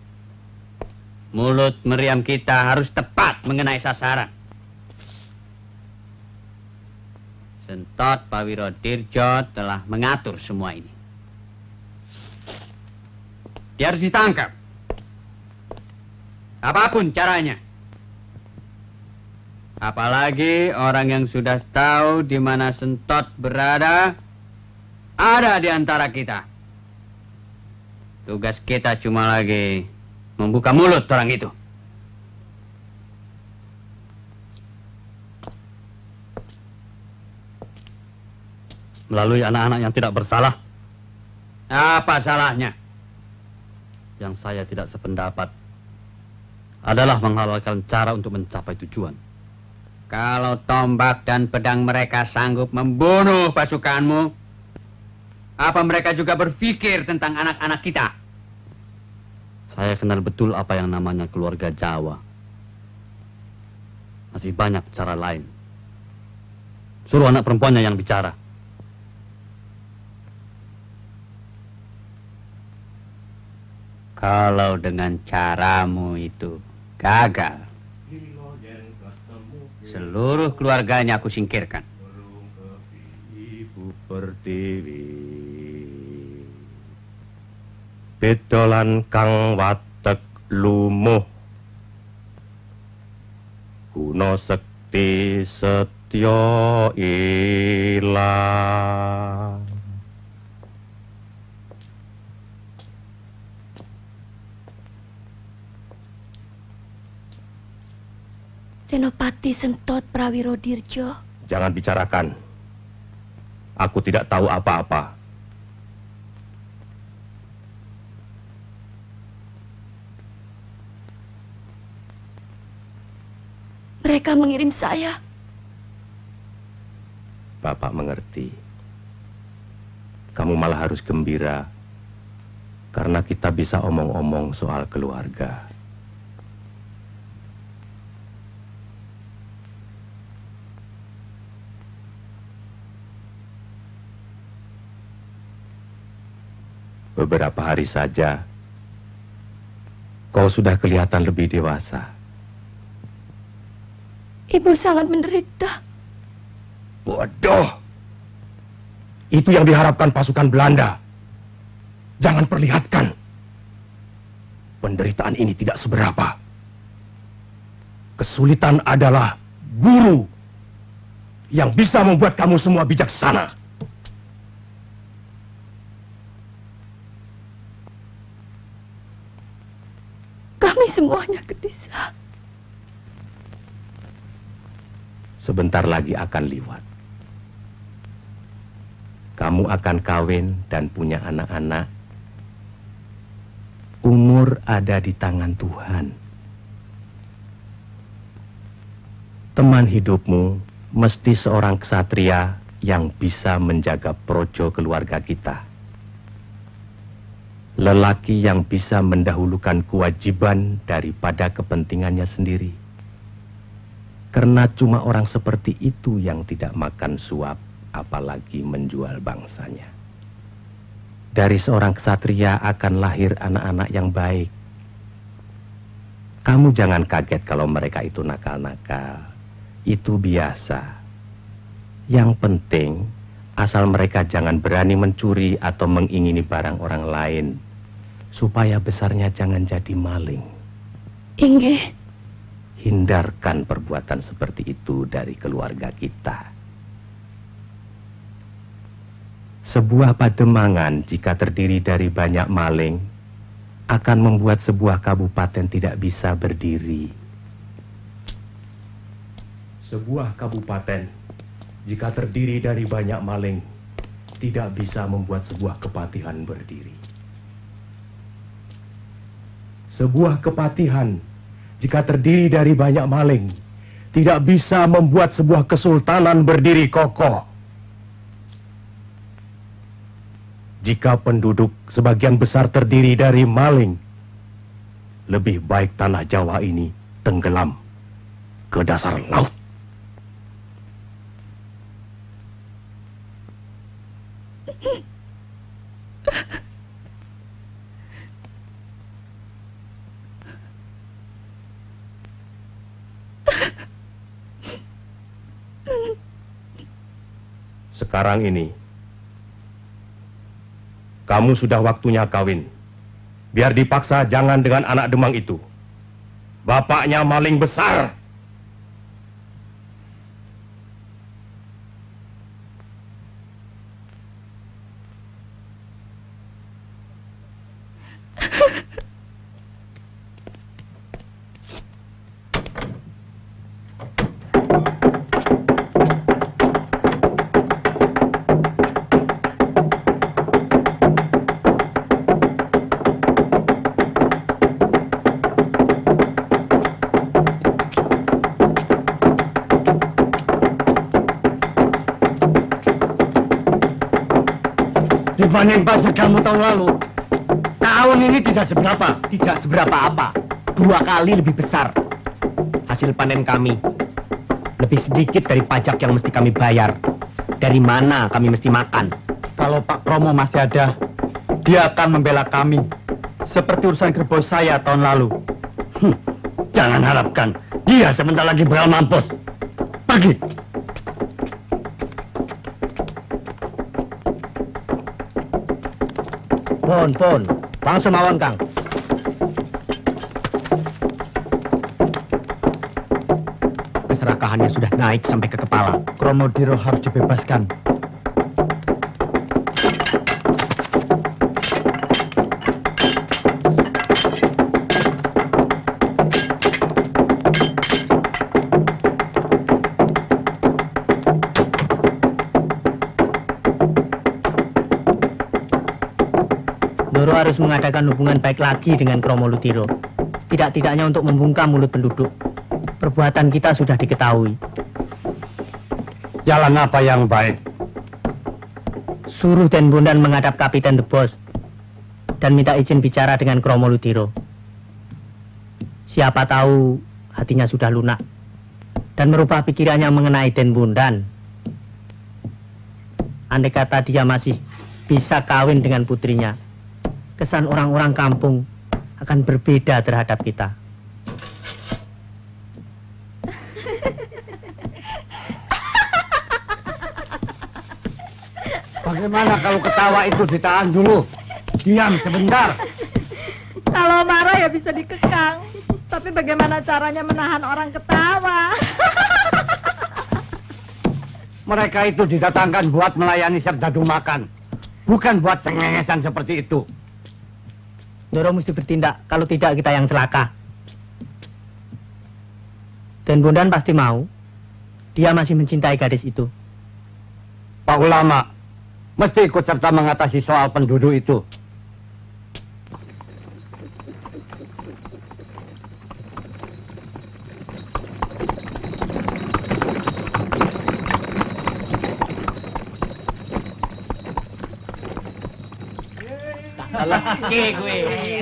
Mulut meriam kita harus tepat mengenai sasaran. Sentot Pawiro Dirjo telah mengatur semua ini. Dia harus ditangkap. Apapun caranya. Apalagi orang yang sudah tahu di mana Sentot berada ada di antara kita. Tugas kita cuma lagi membuka mulut orang itu. melalui anak-anak yang tidak bersalah. Apa salahnya? Yang saya tidak sependapat adalah menghalalkan cara untuk mencapai tujuan. Kalau tombak dan pedang mereka sanggup membunuh pasukanmu, apa mereka juga berpikir tentang anak-anak kita? Saya kenal betul apa yang namanya keluarga Jawa. Masih banyak cara lain. Suruh anak perempuannya yang bicara. Kalau dengan caramu itu gagal, seluruh keluarganya aku singkirkan. Ibu Pertiwi, bedolan kang watek lumuh, guna sekti setya ilang. Senopati Sentot Prawiro Dirjo. Jangan bicarakan. Aku tidak tahu apa-apa. Mereka mengirim saya. Bapak mengerti. Kamu malah harus gembira. Karena kita bisa omong-omong soal keluarga. Beberapa hari saja, kau sudah kelihatan lebih dewasa. Ibu sangat menderita. Bodoh! Itu yang diharapkan pasukan Belanda. Jangan perlihatkan. Penderitaan ini tidak seberapa. Kesulitan adalah guru yang bisa membuat kamu semua bijaksana. Kami semuanya gelisah. Sebentar lagi akan liwat. Kamu akan kawin dan punya anak-anak. Umur ada di tangan Tuhan. Teman hidupmu mesti seorang ksatria yang bisa menjaga projo keluarga kita. Lelaki yang bisa mendahulukan kewajiban daripada kepentingannya sendiri. Karena cuma orang seperti itu yang tidak makan suap, apalagi menjual bangsanya. Dari seorang ksatria akan lahir anak-anak yang baik. Kamu jangan kaget kalau mereka itu nakal-nakal. Itu biasa. Yang penting, asal mereka jangan berani mencuri atau mengingini barang orang lain. Supaya besarnya jangan jadi maling. Inggih. Hindarkan perbuatan seperti itu dari keluarga kita. Sebuah pademangan jika terdiri dari banyak maling akan membuat sebuah kabupaten tidak bisa berdiri. Sebuah kabupaten jika terdiri dari banyak maling tidak bisa membuat sebuah kepatihan berdiri. Sebuah kepatihan jika terdiri dari banyak maling tidak bisa membuat sebuah kesultanan berdiri kokoh. Jika penduduk sebagian besar terdiri dari maling, lebih baik tanah Jawa ini tenggelam ke dasar laut. Sekarang ini, kamu sudah waktunya kawin. Biar dipaksa jangan dengan anak Demang itu. Bapaknya maling besar. Dibanding pajak kamu tahun lalu, tahun ini tidak seberapa. Tidak seberapa apa? Dua kali lebih besar. Hasil panen kami lebih sedikit dari pajak yang mesti kami bayar. Dari mana kami mesti makan? Kalau Pak Kromo masih ada, dia akan membela kami. Seperti urusan kerbau saya tahun lalu. Hm, jangan harapkan dia sebentar lagi bakal mampus. Pergi. Pon, pon. Langsung mawon, Kang. Keserakahannya sudah naik sampai ke kepala. Kromodiro harus dibebaskan. Doro harus mengadakan hubungan baik lagi dengan Kromo Ludiro. Tidak-tidaknya untuk membungkam mulut penduduk. Perbuatan kita sudah diketahui. Jalan apa yang baik? Suruh Den Bondan menghadap Kapiten The Boss dan minta izin bicara dengan Kromo Ludiro. Siapa tahu hatinya sudah lunak dan merubah pikirannya mengenai Den Bondan. Andai kata dia masih bisa kawin dengan putrinya, kesan orang-orang kampung akan berbeda terhadap kita. Bagaimana kalau ketawa itu ditahan dulu? Diam sebentar. Kalau marah ya bisa dikekang. Tapi bagaimana caranya menahan orang ketawa? Mereka itu didatangkan buat melayani serdadu makan. Bukan buat cengengesan seperti itu. Doro mesti bertindak, kalau tidak kita yang celaka. Den Bondan pasti mau. Dia masih mencintai gadis itu. Pak Ulama mesti ikut serta mengatasi soal penduduk itu. Lagi gue.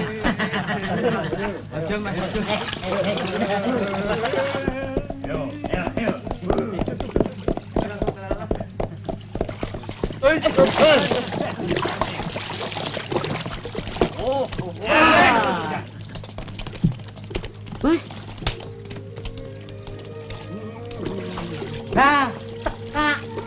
Ojo Mas, ojo. Yo, yo, yo. Oi, oh, oh. Bus. Nah, teka.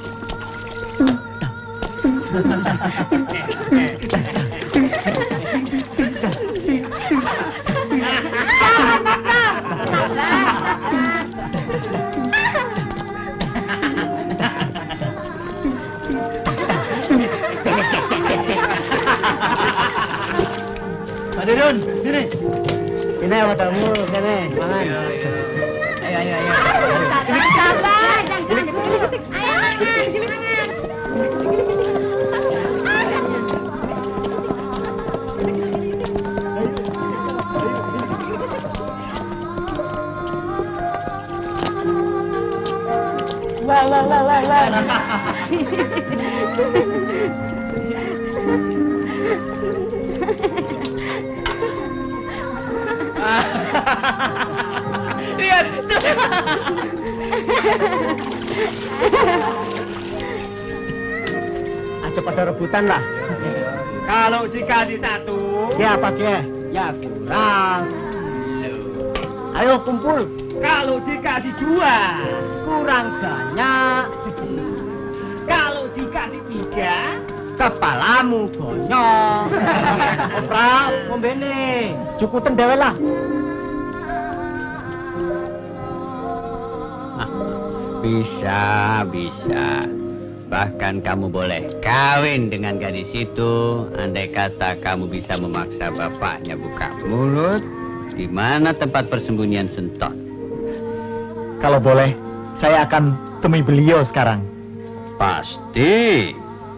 Pak Dirun, sini. Ini sama tamu, sini, mangan. Ayo, ayo, ayo. Sabar, sabar. Jangan kabur. Ayo, mangan. Wah, wah, wah, wah, wah. Lihat. Aja pada rebutan lah. Kalau dikasih satu, Ya, Pak ya. ya kurang. Ayo kumpul. Kalau dikasih dua, kurang banyak. Kalau dikasih tiga, kepalamu bonyok. Opra, ngombene. Cukutan dewe lah. Bisa, bisa. Bahkan kamu boleh kawin dengan gadis itu, andai kata kamu bisa memaksa bapaknya buka mulut. Di mana tempat persembunyian Sentot? Kalau boleh, saya akan temui beliau sekarang. Pasti.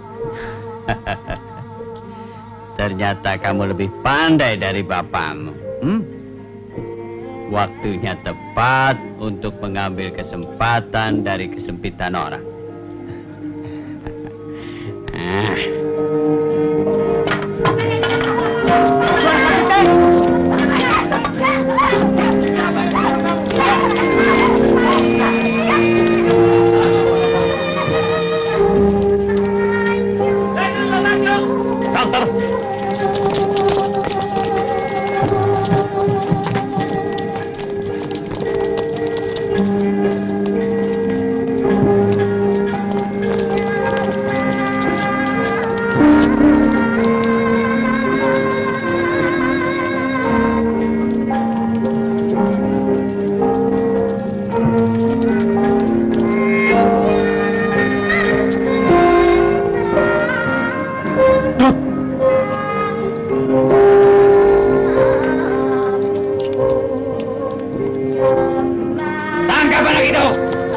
Ternyata kamu lebih pandai dari bapakmu. Hmm? Waktunya tepat untuk mengambil kesempatan dari kesempitan orang. Ah. Siapa lagi itu?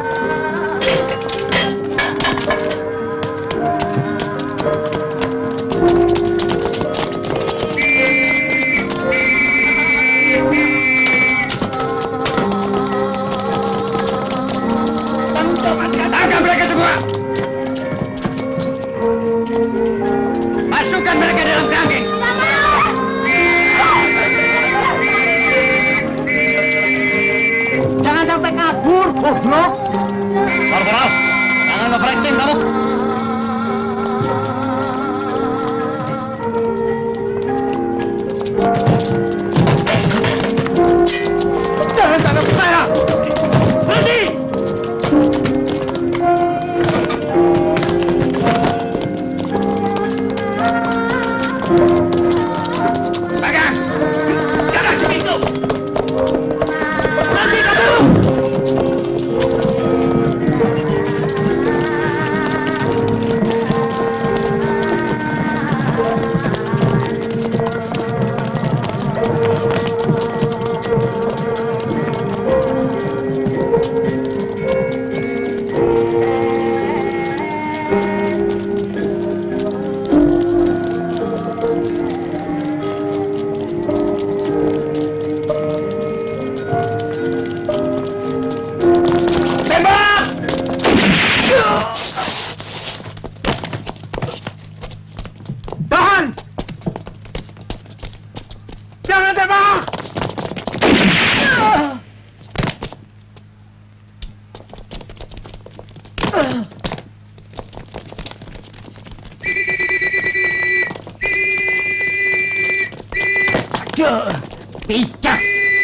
Tangkap mereka semua! Masukkan mereka dalam kerangkeng! Jangan sampai kabur, goblok! Korporal, jangan nge-breaking kamu. Jangan tangkap saya! Berhenti! Pegang! Jangan begitu! Nanti kabur! Tahan! Jangan tembak! Aduh, bijak!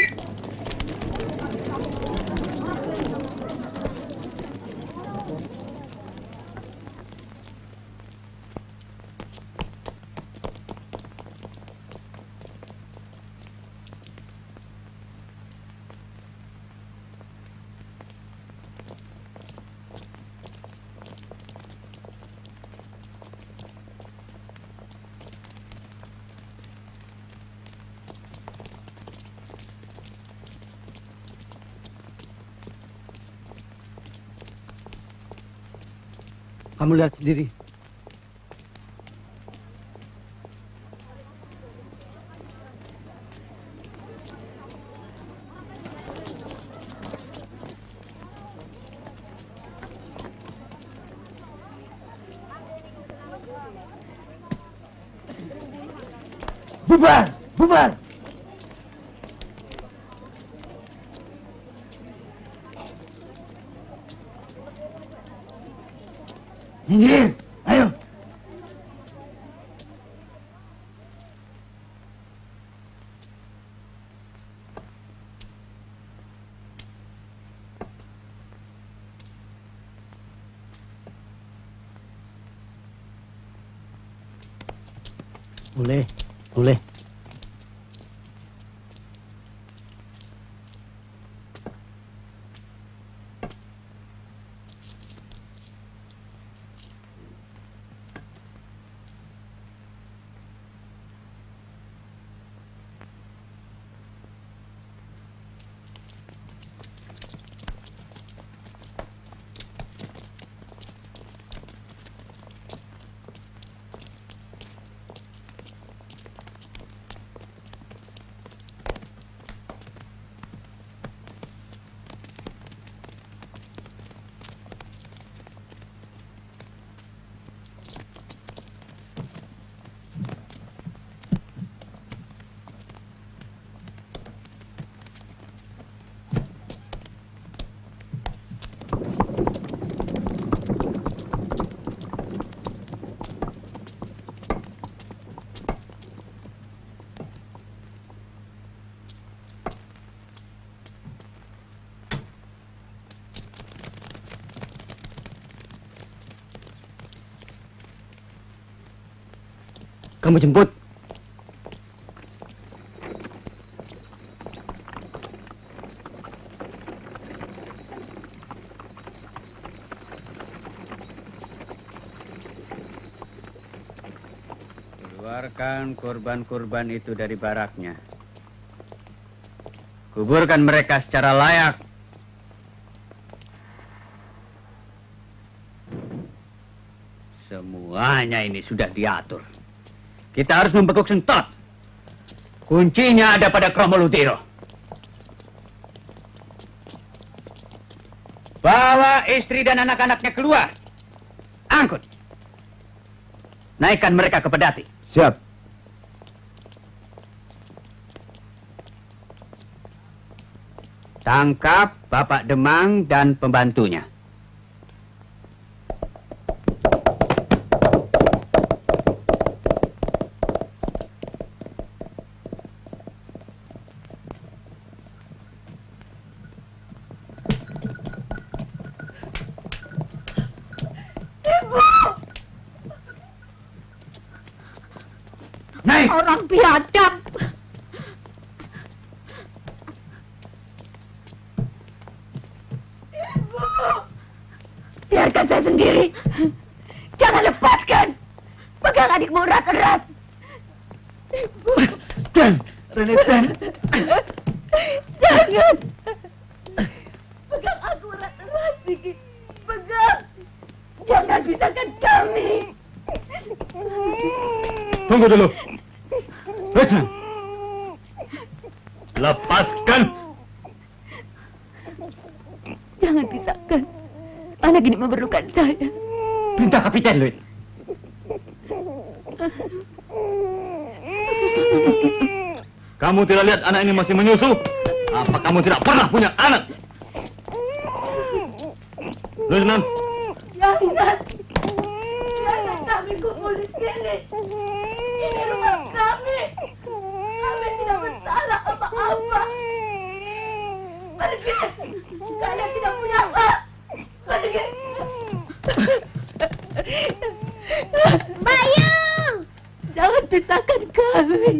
Kamu lihat sendiri. Bubar! Bubar! Minggir! Ayo! Boleh, boleh. Kamu jemput. Keluarkan korban-korban itu dari baraknya. Kuburkan mereka secara layak. Semuanya ini sudah diatur. Kita harus membekuk Sentot. Kuncinya ada pada Kromolutiro. Bawa istri dan anak-anaknya keluar. Angkut. Naikkan mereka ke pedati. Siap. Tangkap Bapak Demang dan pembantunya. Naik. Orang biadab. Ibu. Biarkan saya sendiri. Jangan lepaskan. Pegang adikmu erat-erat. Ibu. Dan, Reneten. Jangan. Pegang aku erat-erat, Sigi. Pegang. Jangan pisahkan kami. Tunggu dulu. Rejan. Lepaskan. Jangan pisahkan. Anak ini memerlukan saya. Perintah Kapiten, Luit. Kamu tidak lihat anak ini masih menyusu? Apa kamu tidak pernah punya anak? Luitnan. Jangan. Jangan kami kumpul di sini. Ini rumah kami. Kami tidak bersalah apa-apa. Pergi. Kalian tidak punya hak. Pergi. Bayu! Jangan pisahkan kami.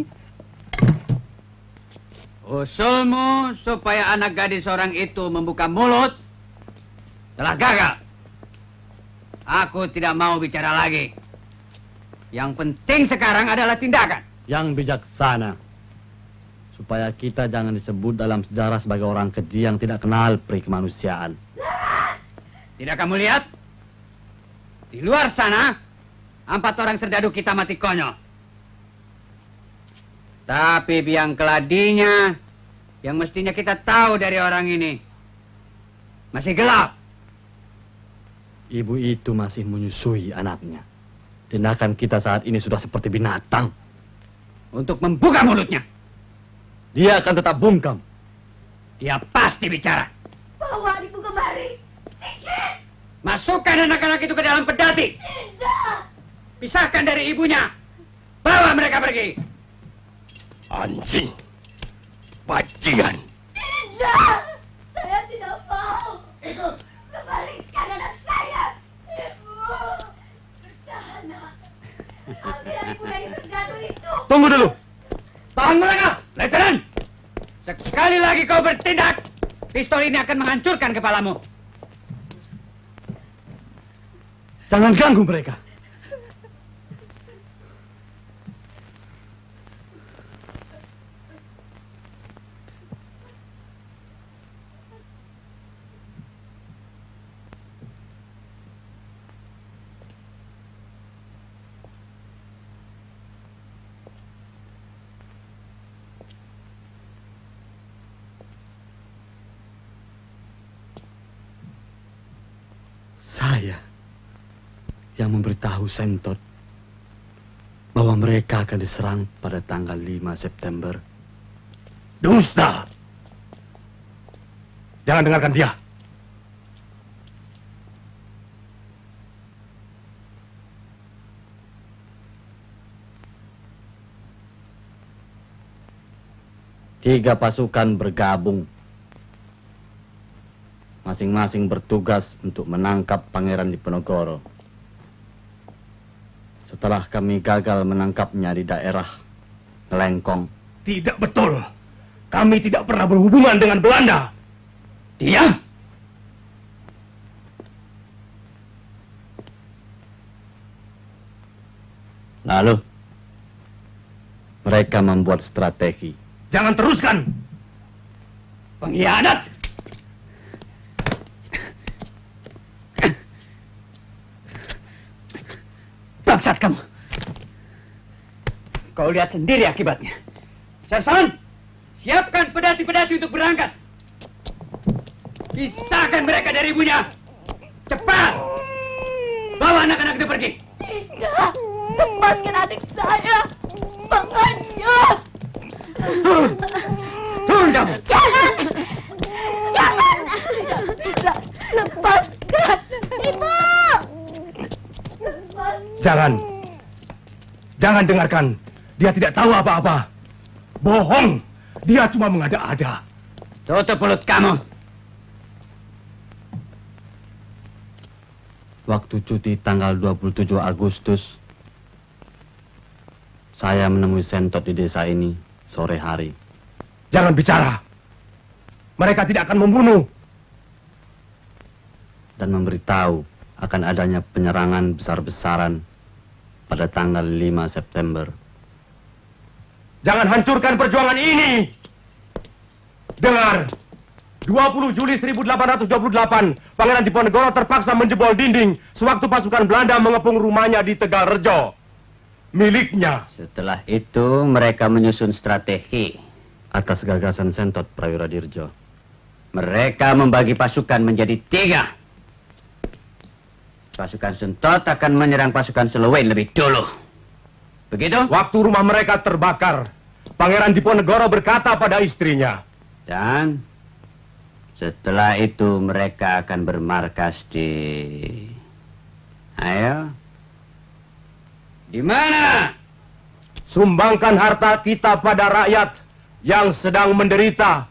Usulmu supaya anak gadis orang itu membuka mulut telah gagal. Aku tidak mau bicara lagi. Yang penting sekarang adalah tindakan. Yang bijaksana. Supaya kita jangan disebut dalam sejarah sebagai orang keji yang tidak kenal peri kemanusiaan. Tidak kamu lihat? Di luar sana, empat orang serdadu kita mati konyol. Tapi biang keladinya, yang mestinya kita tahu dari orang ini, masih gelap. Ibu itu masih menyusui anaknya. Tindakan kita saat ini sudah seperti binatang. Untuk membuka mulutnya. Dia akan tetap bungkam. Dia pasti bicara. Bawa adikku kemari. Sikit. Masukkan anak-anak itu ke dalam pedati. Tidak. Pisahkan dari ibunya. Bawa mereka pergi. Anjing. Bajingan. Tidak. Saya tidak mau. Ibu. Kembalikan anak saya. Ibu. Bertahan. Ambil adikku dari serdadu itu. Tunggu dulu. Tahan mereka. Letnan. Sekali lagi kau bertindak, pistol ini akan menghancurkan kepalamu. Jangan ganggu mereka. Saya yang memberitahu Sentot bahwa mereka akan diserang pada tanggal lima September. Dusta! Jangan dengarkan dia. Tiga pasukan bergabung. Masing-masing bertugas untuk menangkap Pangeran Diponegoro. Setelah kami gagal menangkapnya di daerah Ngelengkong. Tidak betul. Kami tidak pernah berhubungan dengan Belanda. Diam! Lalu, mereka membuat strategi. Jangan teruskan. Pengkhianat! Cacat kamu. Kau lihat sendiri akibatnya. Sersan, siapkan pedati-pedati untuk berangkat. Pisahkan mereka dari ibunya. Cepat. Bawa anak-anak itu pergi. Tidak. Lepaskan adik saya. Pengecut. Turun. Turun kamu. Jangan. Jangan. Tidak bisa. Lepaskan. Ibu. Lepaskan. Jangan. Jangan dengarkan. Dia tidak tahu apa-apa. Bohong. Dia cuma mengada-ada. Tutup mulut kamu. Waktu cuti tanggal dua puluh tujuh Agustus, saya menemui Sentot di desa ini sore hari. Jangan bicara. Mereka tidak akan membunuh. Dan memberitahu akan adanya penyerangan besar-besaran pada tanggal lima September. Jangan hancurkan perjuangan ini. Dengar. dua puluh Juli seribu delapan ratus dua puluh delapan, Pangeran Diponegoro terpaksa menjebol dinding sewaktu pasukan Belanda mengepung rumahnya di Tegalrejo. Miliknya. Setelah itu mereka menyusun strategi. Atas gagasan Sentot Prawira Dirjo. Mereka membagi pasukan menjadi tiga. Pasukan Sentot akan menyerang pasukan Selowen lebih dulu. Begitu? Waktu rumah mereka terbakar, Pangeran Diponegoro berkata pada istrinya. Dan setelah itu mereka akan bermarkas di... Ayo. Di mana? Sumbangkan harta kita pada rakyat yang sedang menderita.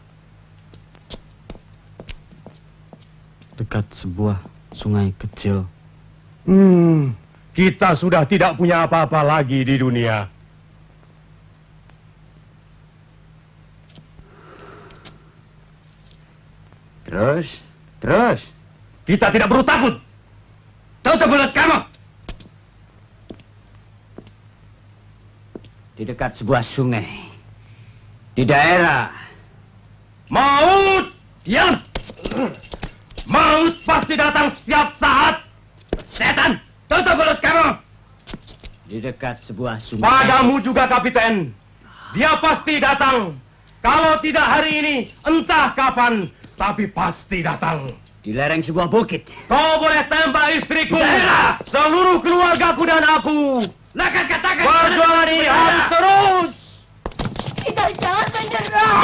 Dekat sebuah sungai kecil. Hmm, kita sudah tidak punya apa-apa lagi di dunia. Terus, terus. Kita tidak perlu takut. Tutup mulut kamu. Di dekat sebuah sungai. Di daerah. Maut! Diam! Maut pasti datang setiap saat. Setan, tutup mulut kamu. Di dekat sebuah sungai. Padamu juga, Kapiten. Dia pasti datang. Kalau tidak hari ini, entah kapan. Tapi pasti datang. Di lereng sebuah bukit. Kau boleh tembak istriku. Daerah. Seluruh keluargaku dan aku. Lakan katakan. Perjuangan ini harus terus. Kita jangan menyerah.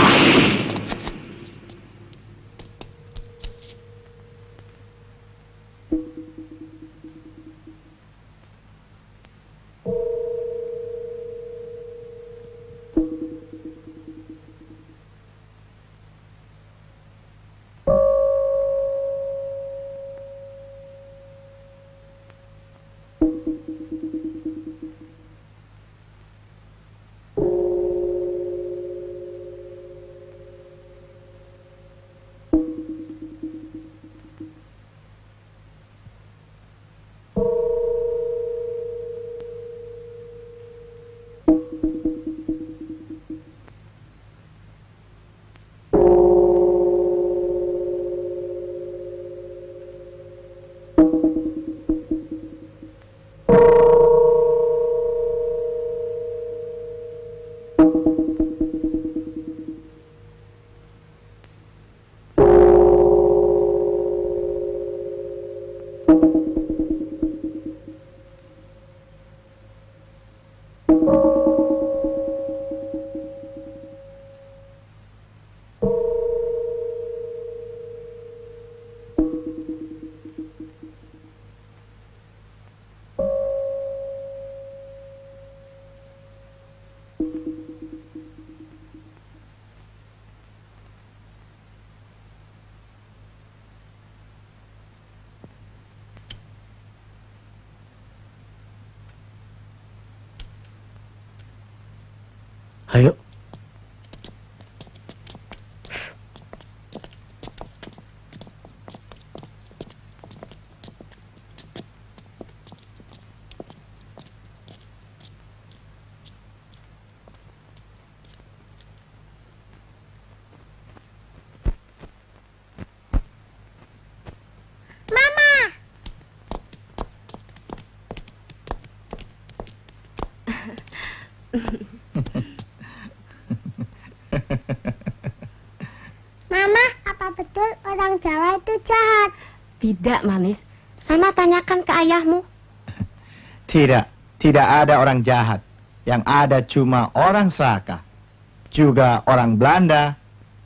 Ayo. Mama, apa betul orang Jawa itu jahat? Tidak, Manis. Sana tanyakan ke ayahmu. Tidak, tidak ada orang jahat. Yang ada cuma orang serakah. Juga orang Belanda.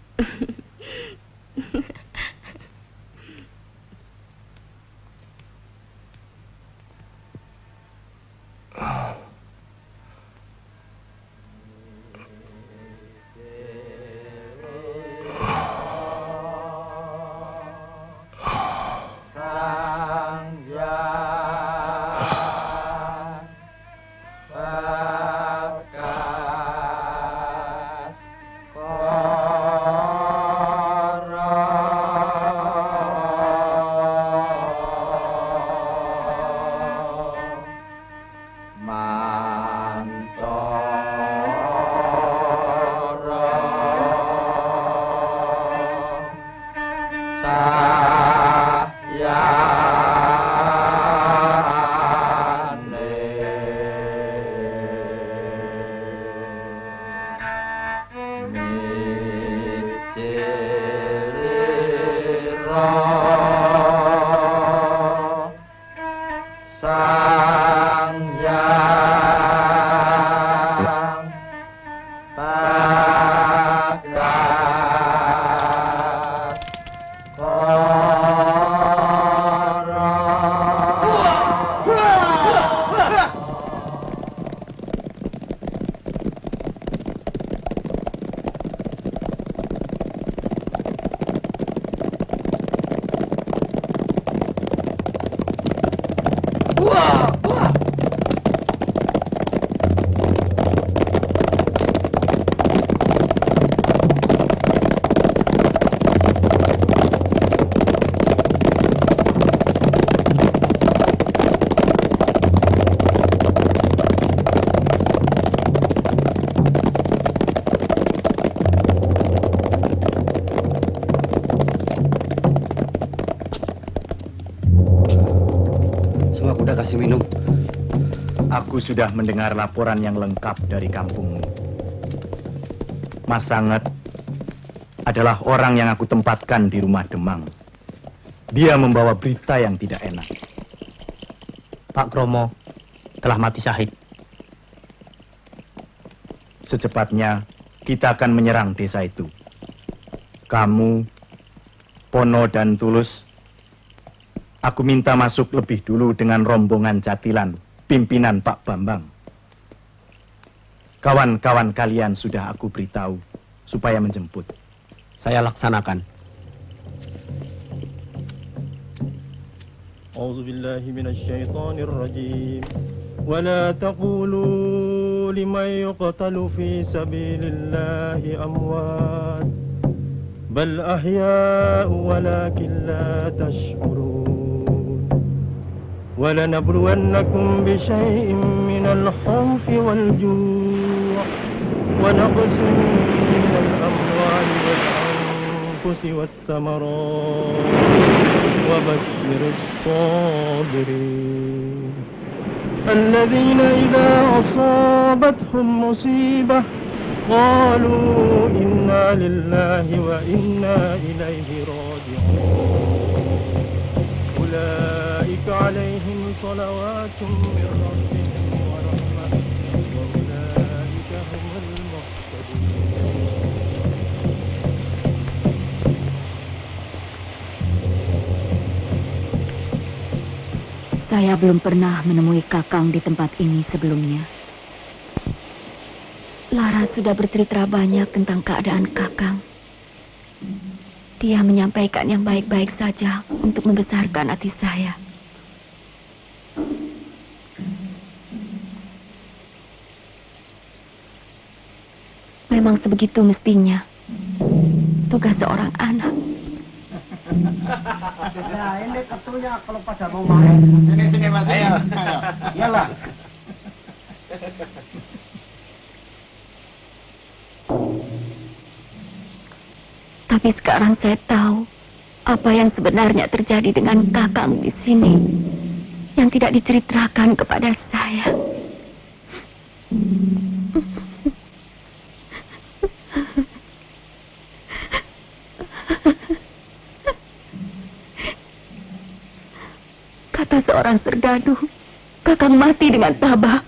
Minum. Aku sudah mendengar laporan yang lengkap dari kampungmu. Mas Sanget adalah orang yang aku tempatkan di rumah Demang. Dia membawa berita yang tidak enak. Pak Kromo telah mati syahid. Secepatnya kita akan menyerang desa itu. Kamu, Pono dan Tulus, aku minta masuk lebih dulu dengan rombongan Jatilan, pimpinan Pak Bambang. Kawan-kawan kalian sudah aku beritahu supaya menjemput. Saya laksanakan. A'udzu billahi minasy syaithanir rajim. Wala taqulu liman yuqtalu fi sabilillahi amwat. Bal ahya'u walakin la tash'urun. ولنبلونكم بشيء من الخوف والجوع ونقص من الأموال والأنفس والثمرات وبشر الصابرين الذين إذا أصابتهم مصيبة قالوا إنا لله وإنا إليه راجعون أولئك عليهم صلوات من ربهم ورحمة وأولئك هم المهتدون. Saya belum pernah menemui Kakang di tempat ini sebelumnya. Lara sudah bercerita banyak tentang keadaan Kakang. Dia menyampaikan yang baik-baik saja untuk membesarkan hati saya. Memang sebegitu mestinya tugas seorang anak. Nah, ini ketunya kalau pada mau main. Sini sini Mas. Ayo. Iyalah. Tapi sekarang saya tahu apa yang sebenarnya terjadi dengan Kakang di sini yang tidak diceritakan kepada saya. kata seorang serdadu, Kakang mati dengan tabah.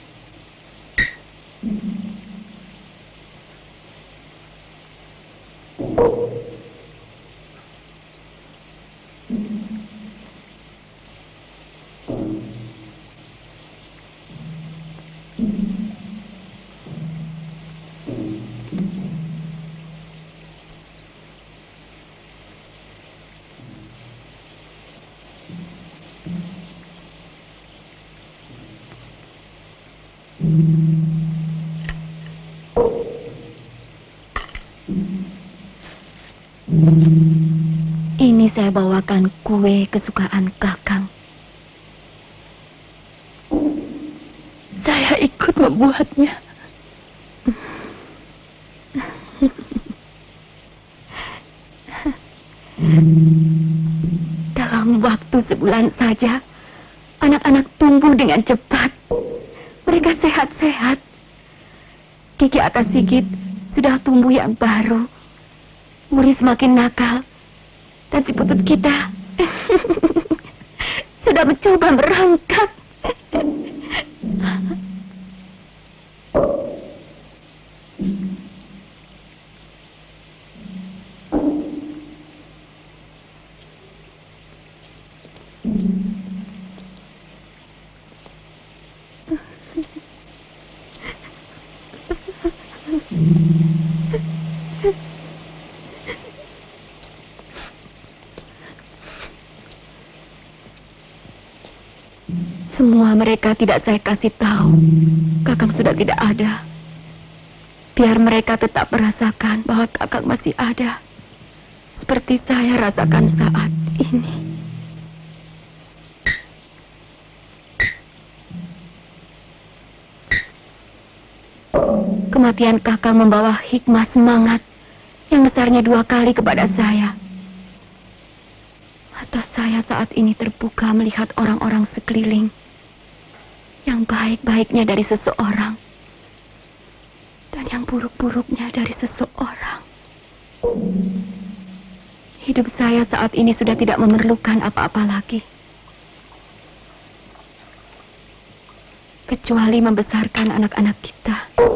Ini saya bawakan kue kesukaan Kakang. Saya ikut membuatnya. Dalam waktu sebulan saja, anak-anak tumbuh dengan cepat. Mereka sehat-sehat. Gigi atas gigit sudah tumbuh yang baru. Muri semakin nakal. Dan si putut kita sudah mencoba merangkak. Semua mereka tidak saya kasih tahu. Kakang sudah tidak ada. Biar mereka tetap merasakan bahwa Kakang masih ada. Seperti saya rasakan saat ini. Kematian Kakang membawa hikmah semangat yang besarnya dua kali kepada saya. Mata saya saat ini terbuka melihat orang-orang sekeliling. Yang baik-baiknya dari seseorang dan yang buruk-buruknya dari seseorang. Hidup saya saat ini sudah tidak memerlukan apa-apa lagi, kecuali membesarkan anak-anak kita.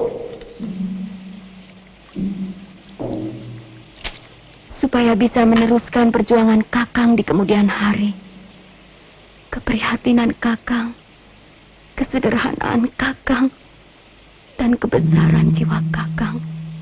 Supaya bisa meneruskan perjuangan Kakang di kemudian hari. Keprihatinan Kakang, kesederhanaan Kakang, dan kebesaran jiwa Kakang.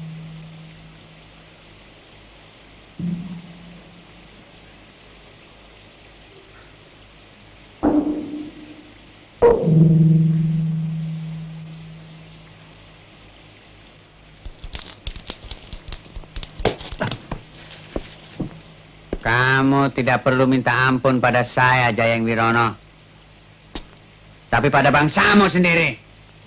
Kamu tidak perlu minta ampun pada saya, Jayeng Wirono. Tapi pada bangsamu sendiri.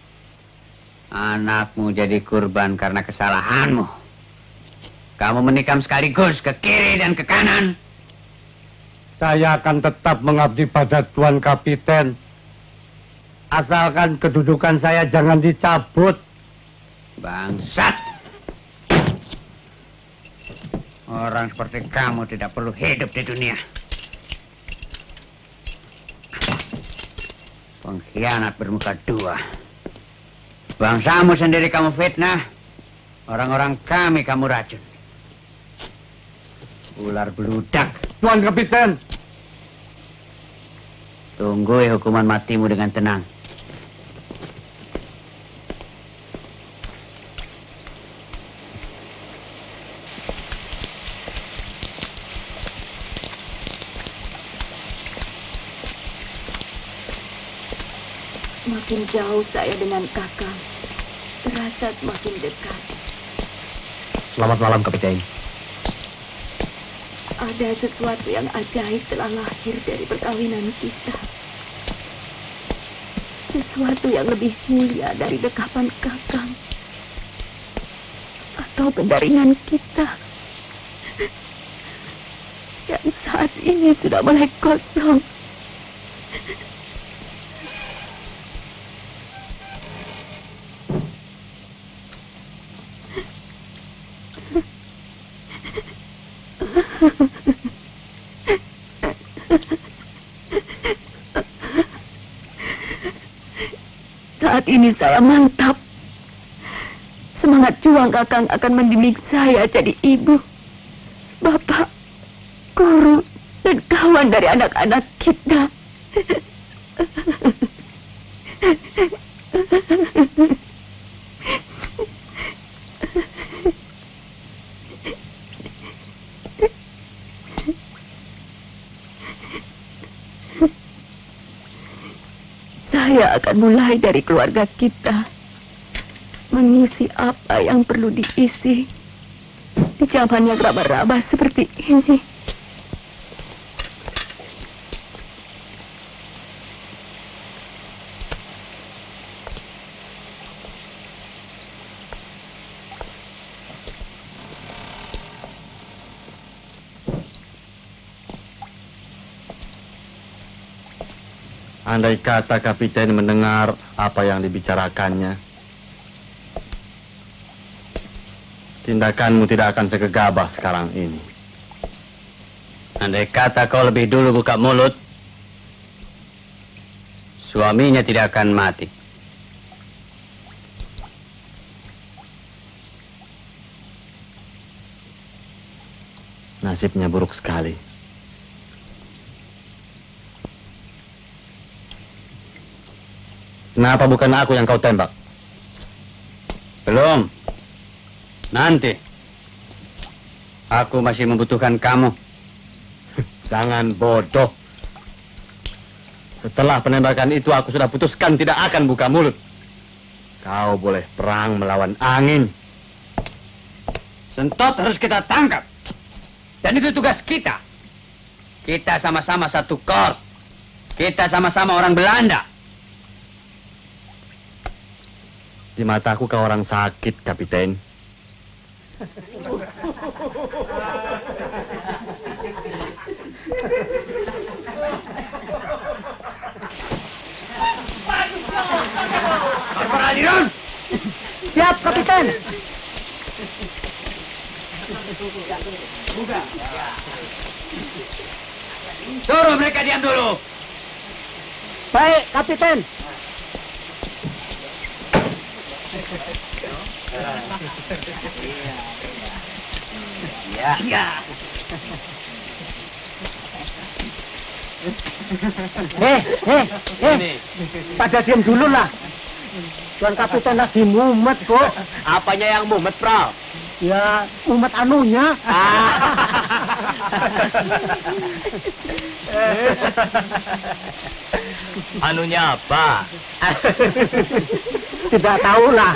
Anakmu jadi kurban karena kesalahanmu. Kamu menikam sekaligus ke kiri dan ke kanan. Saya akan tetap mengabdi pada Tuan Kapiten. Asalkan kedudukan saya jangan dicabut. Bangsat. Orang seperti kamu tidak perlu hidup di dunia. Pengkhianat bermuka dua. Bangsamu sendiri kamu fitnah. Orang-orang kami kamu racun. Ular beludak. Tuan Kapiten. Tunggu hukuman matimu dengan tenang. Semakin jauh saya dengan Kakang, terasa semakin dekat. Selamat malam, Kapiten. Ada sesuatu yang ajaib telah lahir dari perkawinan kita. Sesuatu yang lebih mulia dari dekapan Kakang. Atau pendaringan kita. Yang saat ini sudah mulai kosong. ini saya mantap. Semangat juang Kakang akan mendidik saya jadi ibu, bapak, guru, dan kawan dari anak-anak kita. Saya akan mulai dari keluarga kita, mengisi apa yang perlu diisi di zaman yang raba-raba seperti ini. Andai kata kapiten mendengar apa yang dibicarakannya, tindakanmu tidak akan segegabah sekarang ini. Andai kata kau lebih dulu buka mulut, suaminya tidak akan mati. Nasibnya buruk sekali. Kenapa bukan aku yang kau tembak? Belum. Nanti. Aku masih membutuhkan kamu. Jangan bodoh. Setelah penembakan itu aku sudah putuskan tidak akan buka mulut. Kau boleh perang melawan angin. Sentot harus kita tangkap. Dan itu tugas kita. Kita sama-sama satu kor. Kita sama-sama orang Belanda. Di mataku kau orang sakit, kapiten. Peradilan! Siap, kapiten. Suruh mereka diam dulu. Baik, kapiten. Ya. Ya. Eh, eh, eh. Pada diam dulu lah. Tuan kapiten lagi mumet kok. Apanya yang mumet, Pral? Ya, mumet anunya. Anunya apa? Tidak tahu lah.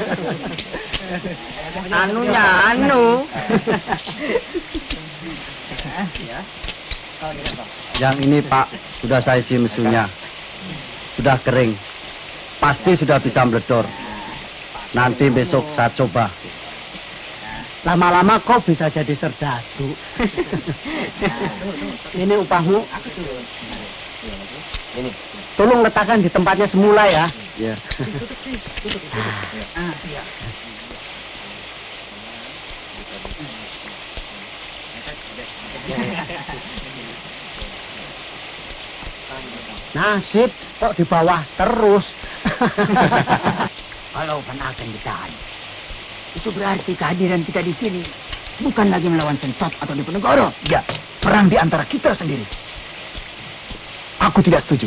Anunya anu. Yang ini, Pak, sudah saya isi mesunya. Sudah kering. Pasti sudah bisa meledor. Nanti besok saya coba. Lama-lama kau bisa jadi serdadu. Ini upahmu. Ini. Tolong letakkan di tempatnya semula ya. Ya. Nasib kok di bawah terus. Kalau Van Aken ditahan, itu berarti kehadiran kita di sini bukan lagi melawan Sentot atau Diponegoro. Ya, perang di antara kita sendiri. Aku tidak setuju.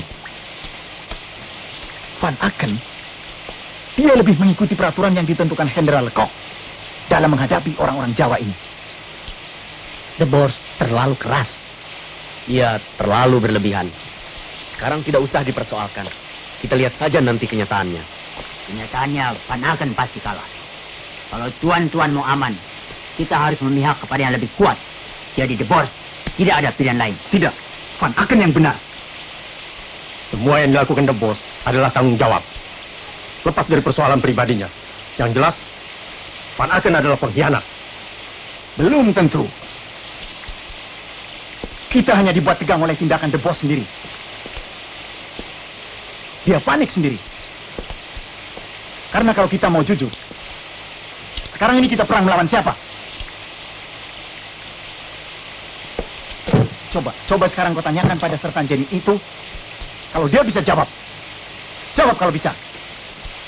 Van Aken, dia lebih mengikuti peraturan yang ditentukan Jenderal Lecoq dalam menghadapi orang-orang Jawa ini. The Boers terlalu keras. Ia terlalu berlebihan. Sekarang tidak usah dipersoalkan. Kita lihat saja nanti kenyataannya. Kenyataannya Van Aken pasti kalah. Kalau tuan-tuan mau aman, kita harus memihak kepada yang lebih kuat. Jadi The Boers tidak ada pilihan lain. Tidak, Van Aken yang benar. Semua yang dilakukan The Boers adalah tanggung jawab. Lepas dari persoalan pribadinya. Yang jelas, Van Aken adalah pengkhianat. Belum tentu. Kita hanya dibuat tegang oleh tindakan The Boers sendiri. Dia panik sendiri. Karena kalau kita mau jujur, sekarang ini kita perang melawan siapa? Coba, coba sekarang kau tanyakan pada Sersan Jenny itu, kalau dia bisa jawab. Jawab kalau bisa.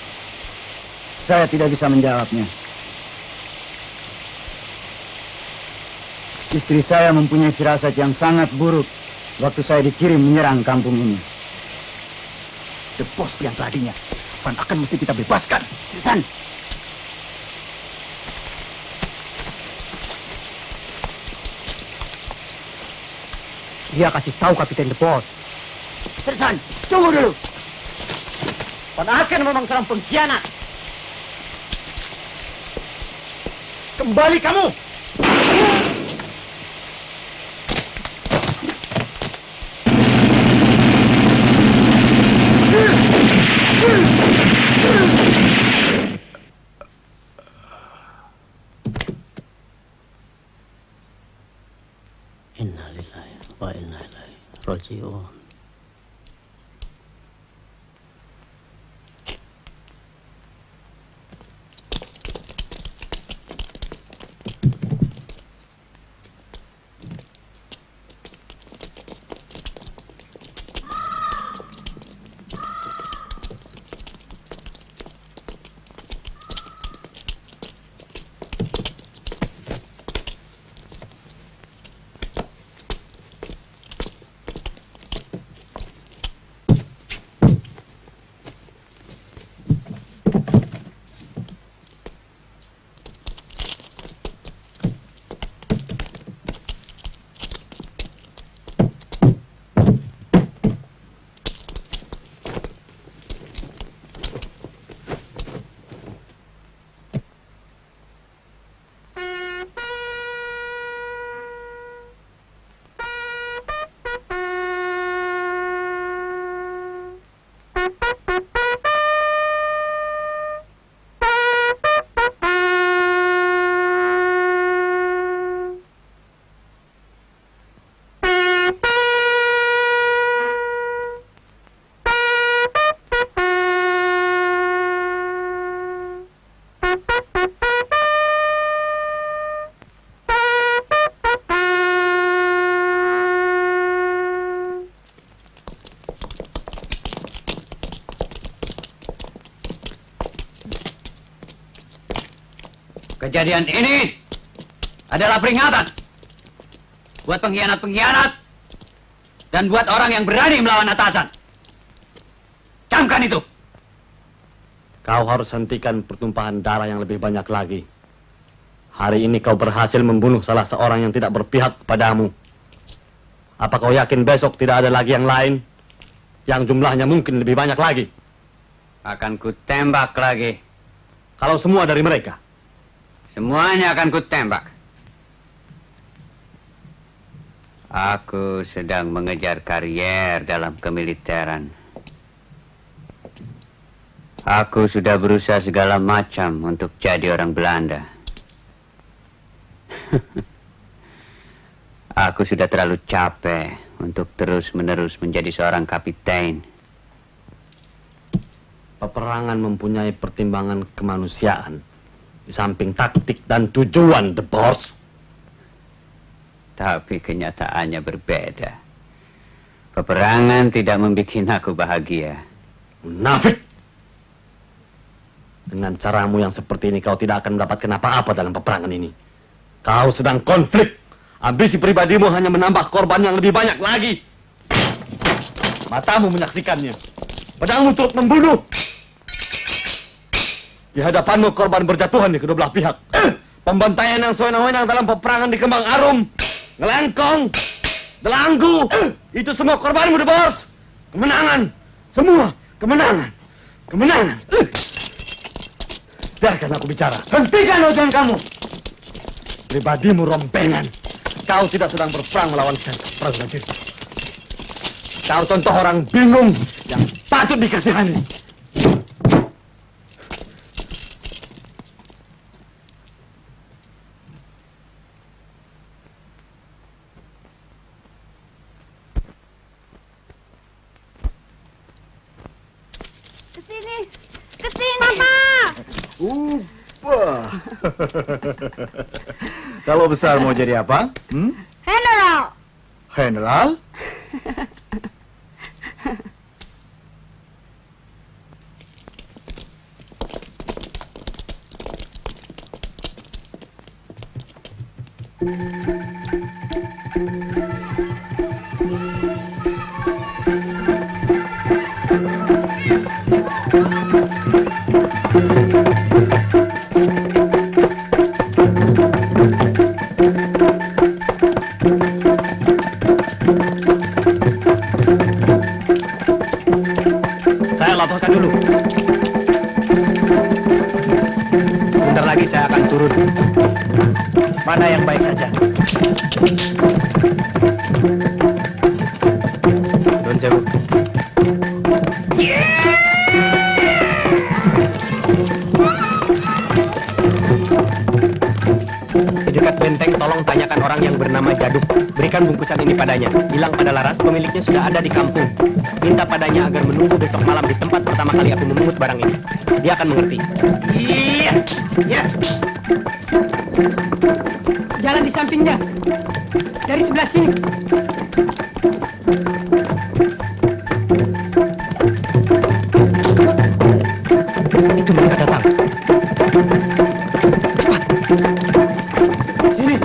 Saya tidak bisa menjawabnya. Istri saya mempunyai firasat yang sangat buruk waktu saya dikirim menyerang kampung ini. The Boss yang tadinya, Van akan mesti kita bebaskan. Sersan. Dia kasih tahu Kapiten The Boss. Sersan, tunggu dulu. Van akan memang seorang pengkhianat. Kembali kamu. Inna lillahi wa inna ilaihi raji'un. Kejadian ini adalah peringatan buat pengkhianat-pengkhianat dan buat orang yang berani melawan atasan. Camkan itu. Kau harus hentikan pertumpahan darah yang lebih banyak lagi. Hari ini kau berhasil membunuh salah seorang yang tidak berpihak kepadamu. Apa kau yakin besok tidak ada lagi yang lain yang jumlahnya mungkin lebih banyak lagi? Akan kutembak lagi. Kalau semua dari mereka? Semuanya akan kutembak. Aku sedang mengejar karier dalam kemiliteran. Aku sudah berusaha segala macam untuk jadi orang Belanda. Aku sudah terlalu capek untuk terus-menerus menjadi seorang kapiten. Peperangan mempunyai pertimbangan kemanusiaan. Di samping taktik dan tujuan, The Boss. Tapi kenyataannya berbeda. Peperangan tidak membuat aku bahagia. Munafik! Dengan caramu yang seperti ini, kau tidak akan mendapatkan apa-apa dalam peperangan ini. Kau sedang konflik. Ambisi pribadimu hanya menambah korban yang lebih banyak lagi. Matamu menyaksikannya. Pedangmu turut membunuh. Di hadapanmu korban berjatuhan di kedua belah pihak. Pembantaian yang sewenang-wenang dalam peperangan di Kembang Arum, Ngelengkong, Delanggu, itu semua korbanmu, The Boss. Kemenangan, semua kemenangan, kemenangan. Biarkan aku bicara. Hentikan ojan kamu. Pribadimu rompengan. Kau tidak sedang berperang melawan prajurit. Kau contoh orang bingung yang patut dikasihani. Kesini, kesini, Mama. Upah. Kalau besar mau jadi apa? Hmm? General. General? Saya laporkan dulu. Sebentar lagi saya akan turun. Mana yang baik saja? Don Sewu. Di dekat benteng tolong tanyakan orang yang bernama Jaduk. Berikan bungkusan ini padanya. Bilang pada Laras pemiliknya sudah ada di kampung. Minta padanya agar menunggu besok malam di tempat pertama kali aku memungut barang ini. Dia akan mengerti. Iya, iya. Jalan di sampingnya. Dari sebelah sini. Itu mereka datang. Sini.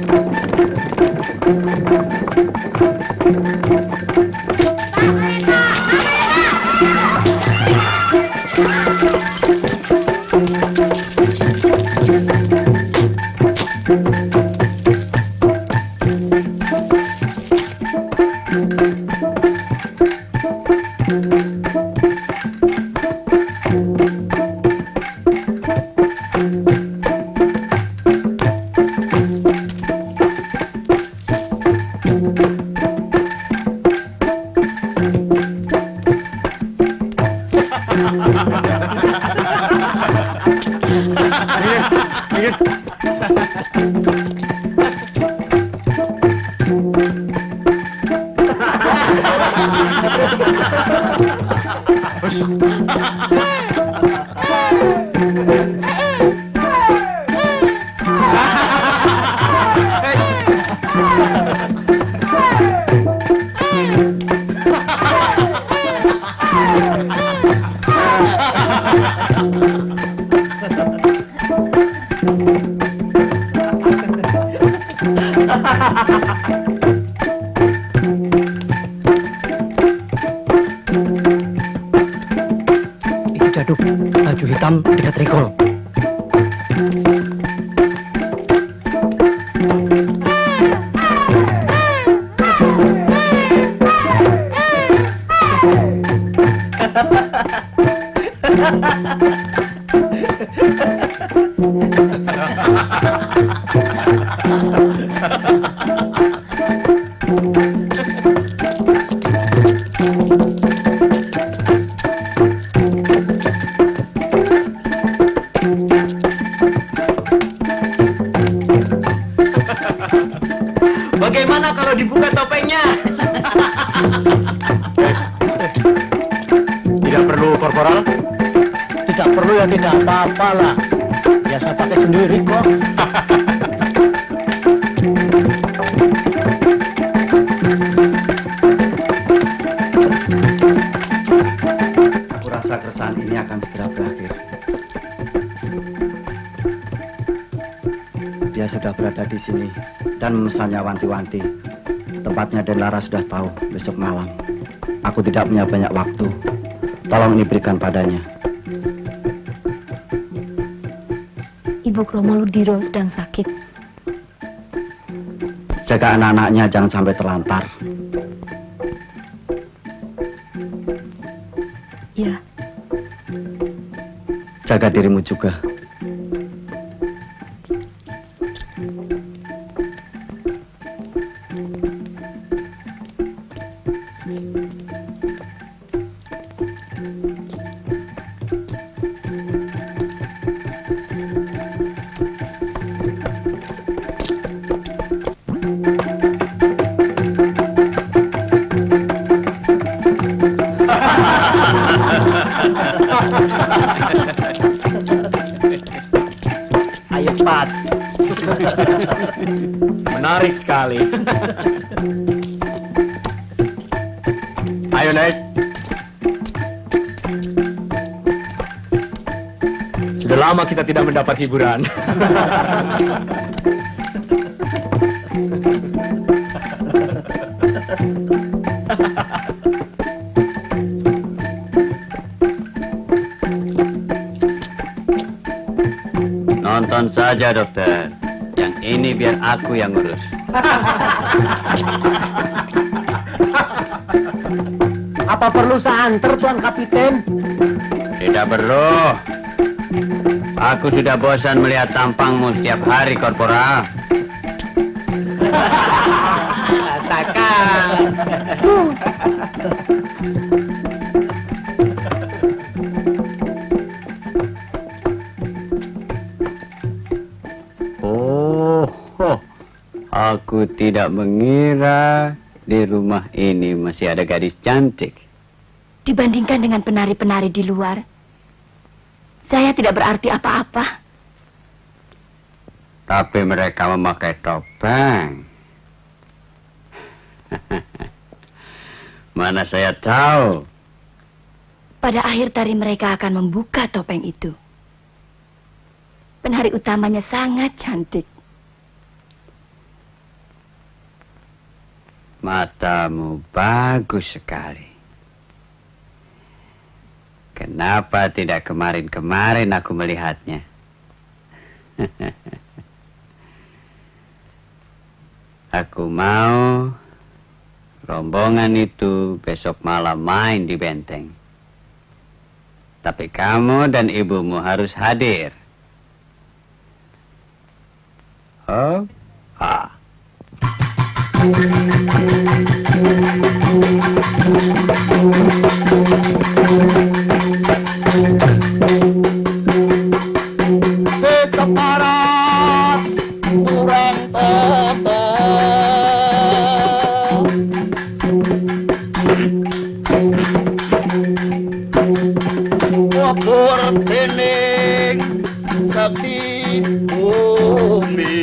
Itu Jaduk, baju hitam dekat Rikol. Bagaimana kalau dibuka topengnya? Tidak perlu, Korporal. Tidak perlu ya tidak apa-apa lah. Ya saya pakai sendiri kok. Aku rasa keresahan ini akan segera berakhir. Dia sudah berada di sini dan memesannya wanti-wanti. Tempatnya Den Lara sudah tahu besok malam. Aku tidak punya banyak waktu. Tolong ini berikan padanya. Ibu Kromo Ludiro sedang sakit. Jaga anak-anaknya jangan sampai terlantar. Ya. Jaga dirimu juga. Ayo cepat. Menarik sekali. Ayo naik. Sudah lama kita tidak mendapat hiburan. Nonton saja, dokter. Yang ini biar aku yang ngurus. Apa perlu saya antar, Tuan Kapiten? Tidak perlu. Aku sudah bosan melihat tampangmu setiap hari, Korporal. Rasakan. Oh, oh, aku tidak mengira di rumah ini masih ada gadis cantik. Dibandingkan dengan penari-penari di luar, saya tidak berarti apa-apa. Tapi mereka memakai topeng. Mana saya tahu. Pada akhir tari mereka akan membuka topeng itu. Penari utamanya sangat cantik. Matamu bagus sekali. Kenapa tidak kemarin-kemarin aku melihatnya? Aku mau rombongan itu besok malam main di benteng. Tapi kamu dan ibumu harus hadir. Oh, ah. Keparat kurang toto wabur dening sakti bumi.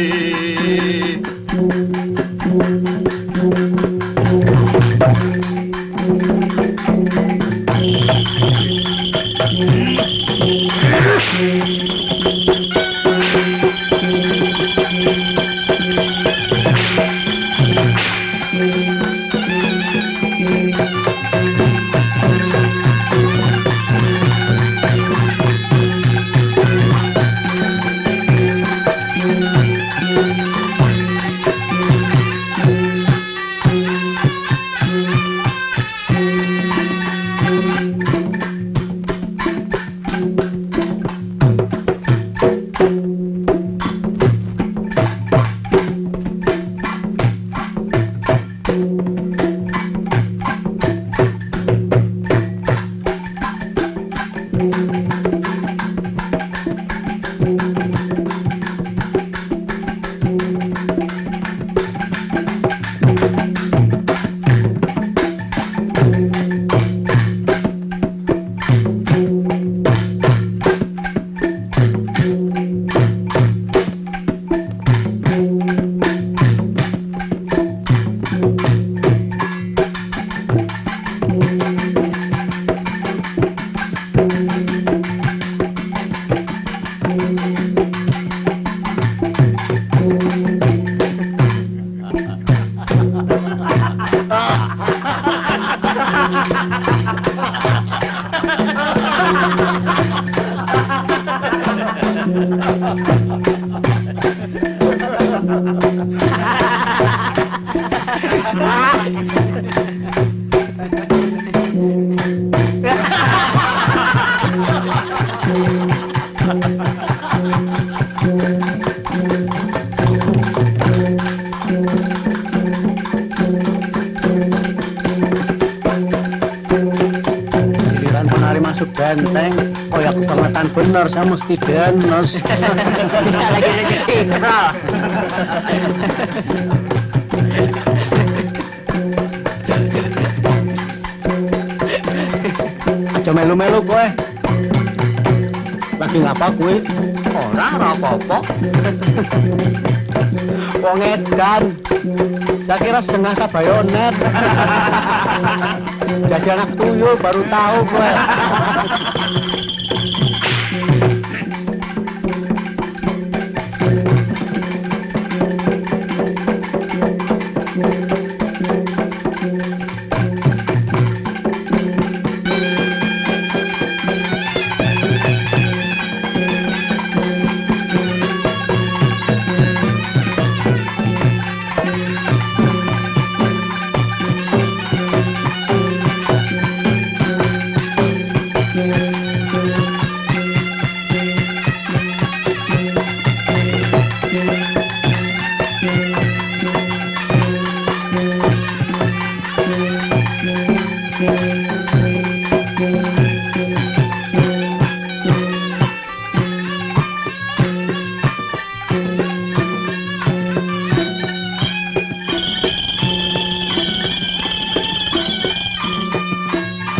Benteng, koyak kebangetan bener, saya mesti denos. Lagi rezeki, Bro. Aja melu-melu kowe. Lagi ngapa kowe? Ora ora apa-apa. Wong edan. Saya kira setengah sabayonet. Jadi anak tuyul baru tahu gue.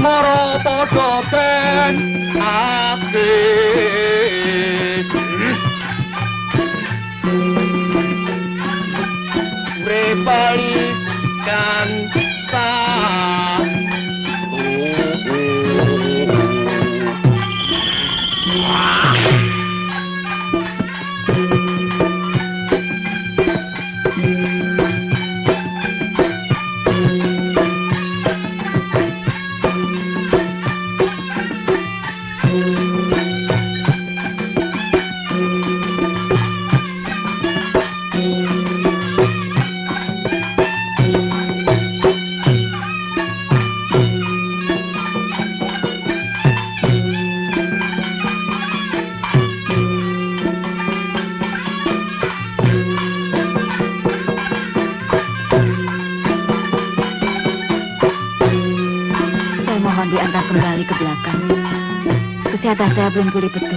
Moro podo ten akis Rebalikan satu diantar kembali ke belakang. Kesehatan saya belum pulih betul.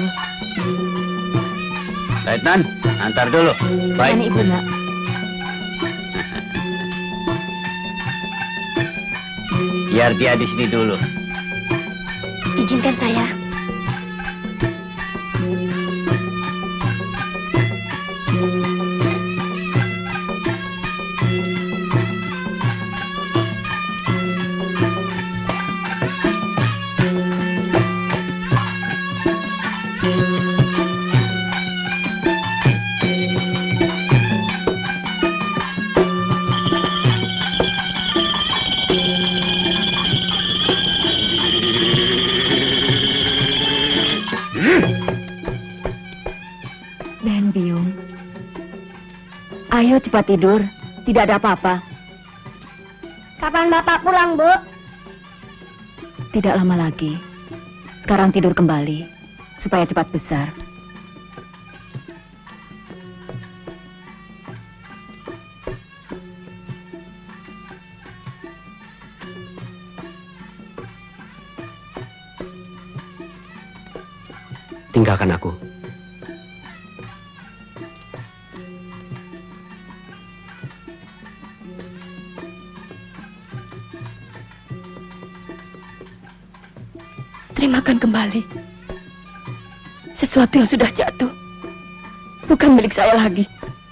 Letnan, antar dulu. Baik. Ini Ibu, Nak. Biar dia di sini dulu. Izinkan saya. Ayo cepat tidur, tidak ada apa-apa. Kapan Bapak pulang, Bu? Tidak lama lagi. Sekarang tidur kembali, supaya cepat besar. Tinggalkan aku. Terimakan kembali sesuatu yang sudah jatuh, bukan milik saya lagi.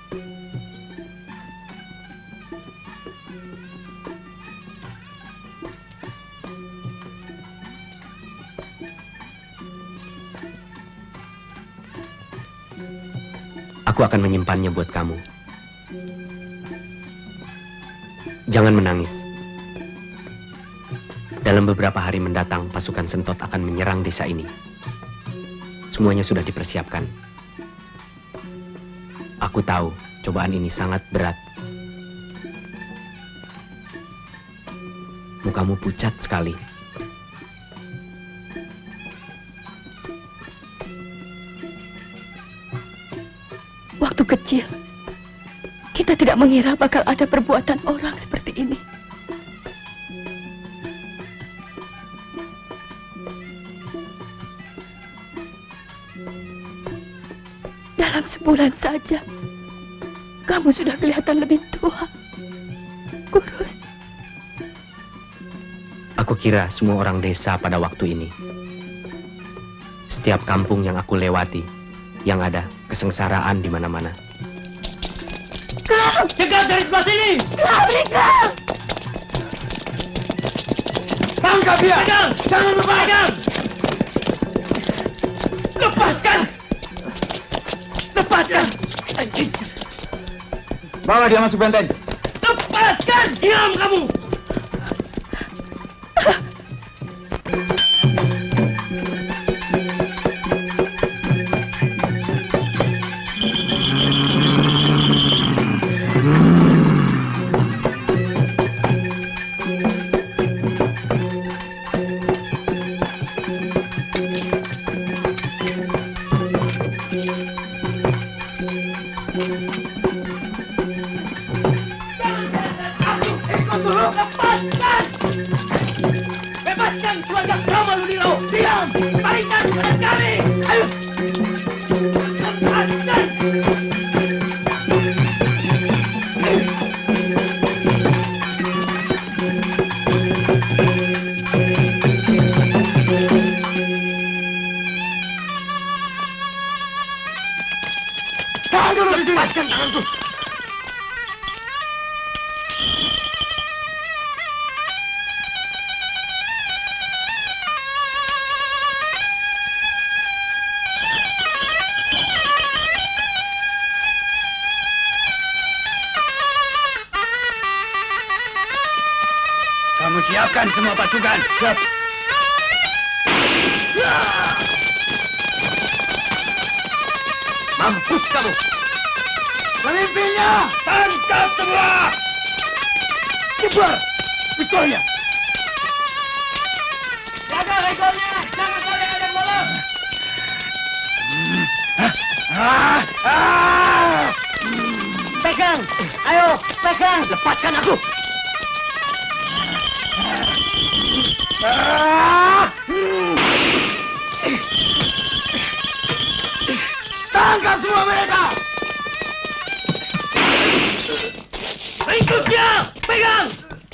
Aku akan menyimpannya buat kamu. Jangan menangis. Dalam beberapa hari mendatang, pasukan Sentot akan menyerang desa ini. Semuanya sudah dipersiapkan. Aku tahu, cobaan ini sangat berat. Mukamu pucat sekali. Waktu kecil, kita tidak mengira bakal ada perbuatan orang seperti ini. Dalam sebulan saja, kamu sudah kelihatan lebih tua, kurus. Aku kira semua orang desa pada waktu ini. Setiap kampung yang aku lewati, yang ada kesengsaraan di mana-mana. Kang! Cegat dari sebelah sini! Kang, Kang! Tangkap dia! Pegang! Jangan lupa! Pegang! Lepaskan! Lepaskan! Bawa dia masuk benteng. Lepaskan! Diam kamu! Kamu siapkan semua pasukan. Siap. Mampus kamu. Pemimpinnya! Tangkap semua! Kibar! Pistolnya! Jaga rekornya! Jangan sampai ada yang lolos! Ah! Ah! Pegang! Ayo, pegang! Lepaskan aku! Ah! Tangkap semua mereka! Ringkusnya! Pegang!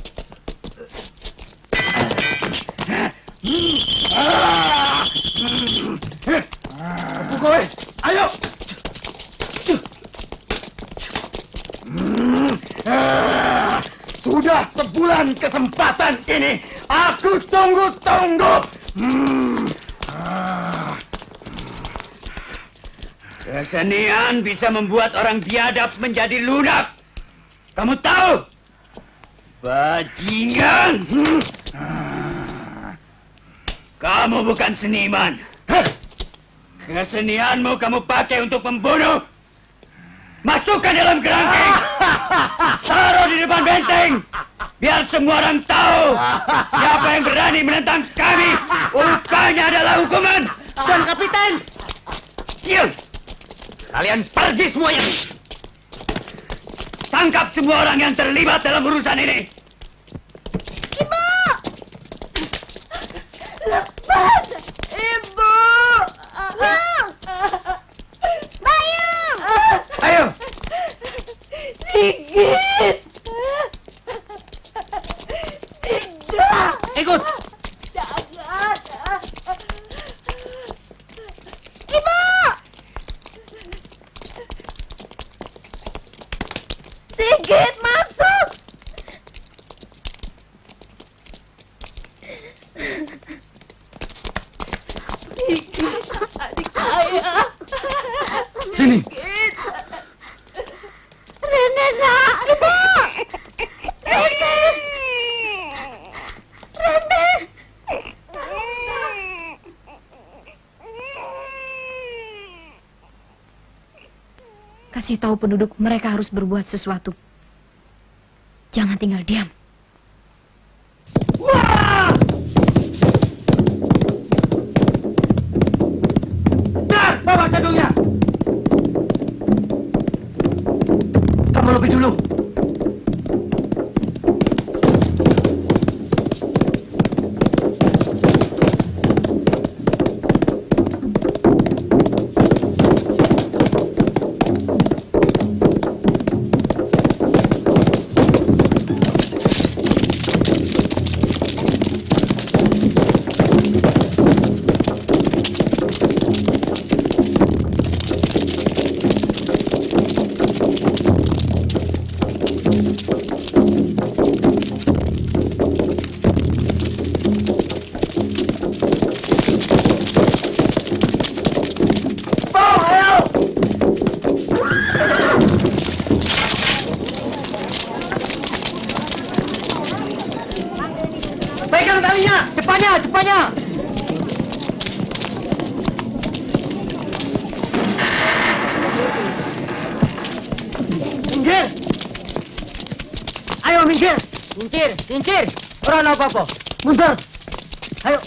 Pukul! Ayo! Sudah sebulan kesempatan ini aku tunggu-tunggu. Kesenian bisa membuat orang biadab menjadi lunak. Kamu tahu? Bajingan! Kamu bukan seniman. Kesenianmu kamu pakai untuk membunuh. Masukkan dalam kerangkeng. Taruh di depan benteng. Biar semua orang tahu siapa yang berani menentang kami. Upahnya adalah hukuman. Tuan Kapiten! Diam! Kalian pergi semuanya. Tangkap semua orang yang terlibat dalam urusan ini. Ibu! Lepas! Ibu! Bayung! Bayung! Ayo! Sigit! Tidak! Ikut! Jangan! Ibu! Sigit, masuk! Sigit, adik saya. Sini. Sigit. Rene, nak. Ibu! Rene! Rene! Kasih tahu penduduk mereka harus berbuat sesuatu. Jangan tinggal diam. Wah! Dar, bawa jadulnya. Kamu lebih dulu. Pegang talinya! Depannya, depannya! Minggir! Ayo minggir! Minggir, minggir! Orang apa-apa. Mundur! Ayo!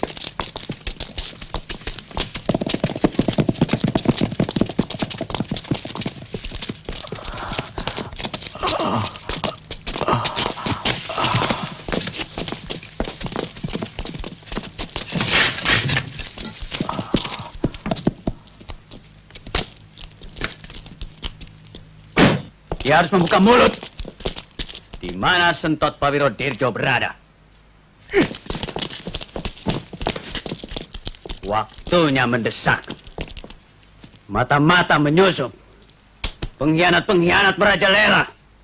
Dia harus membuka mulut. Di mana Sentot Pawiro Dirjo berada? Waktunya mendesak. Mata-mata menyusup. Pengkhianat-pengkhianat merajalela.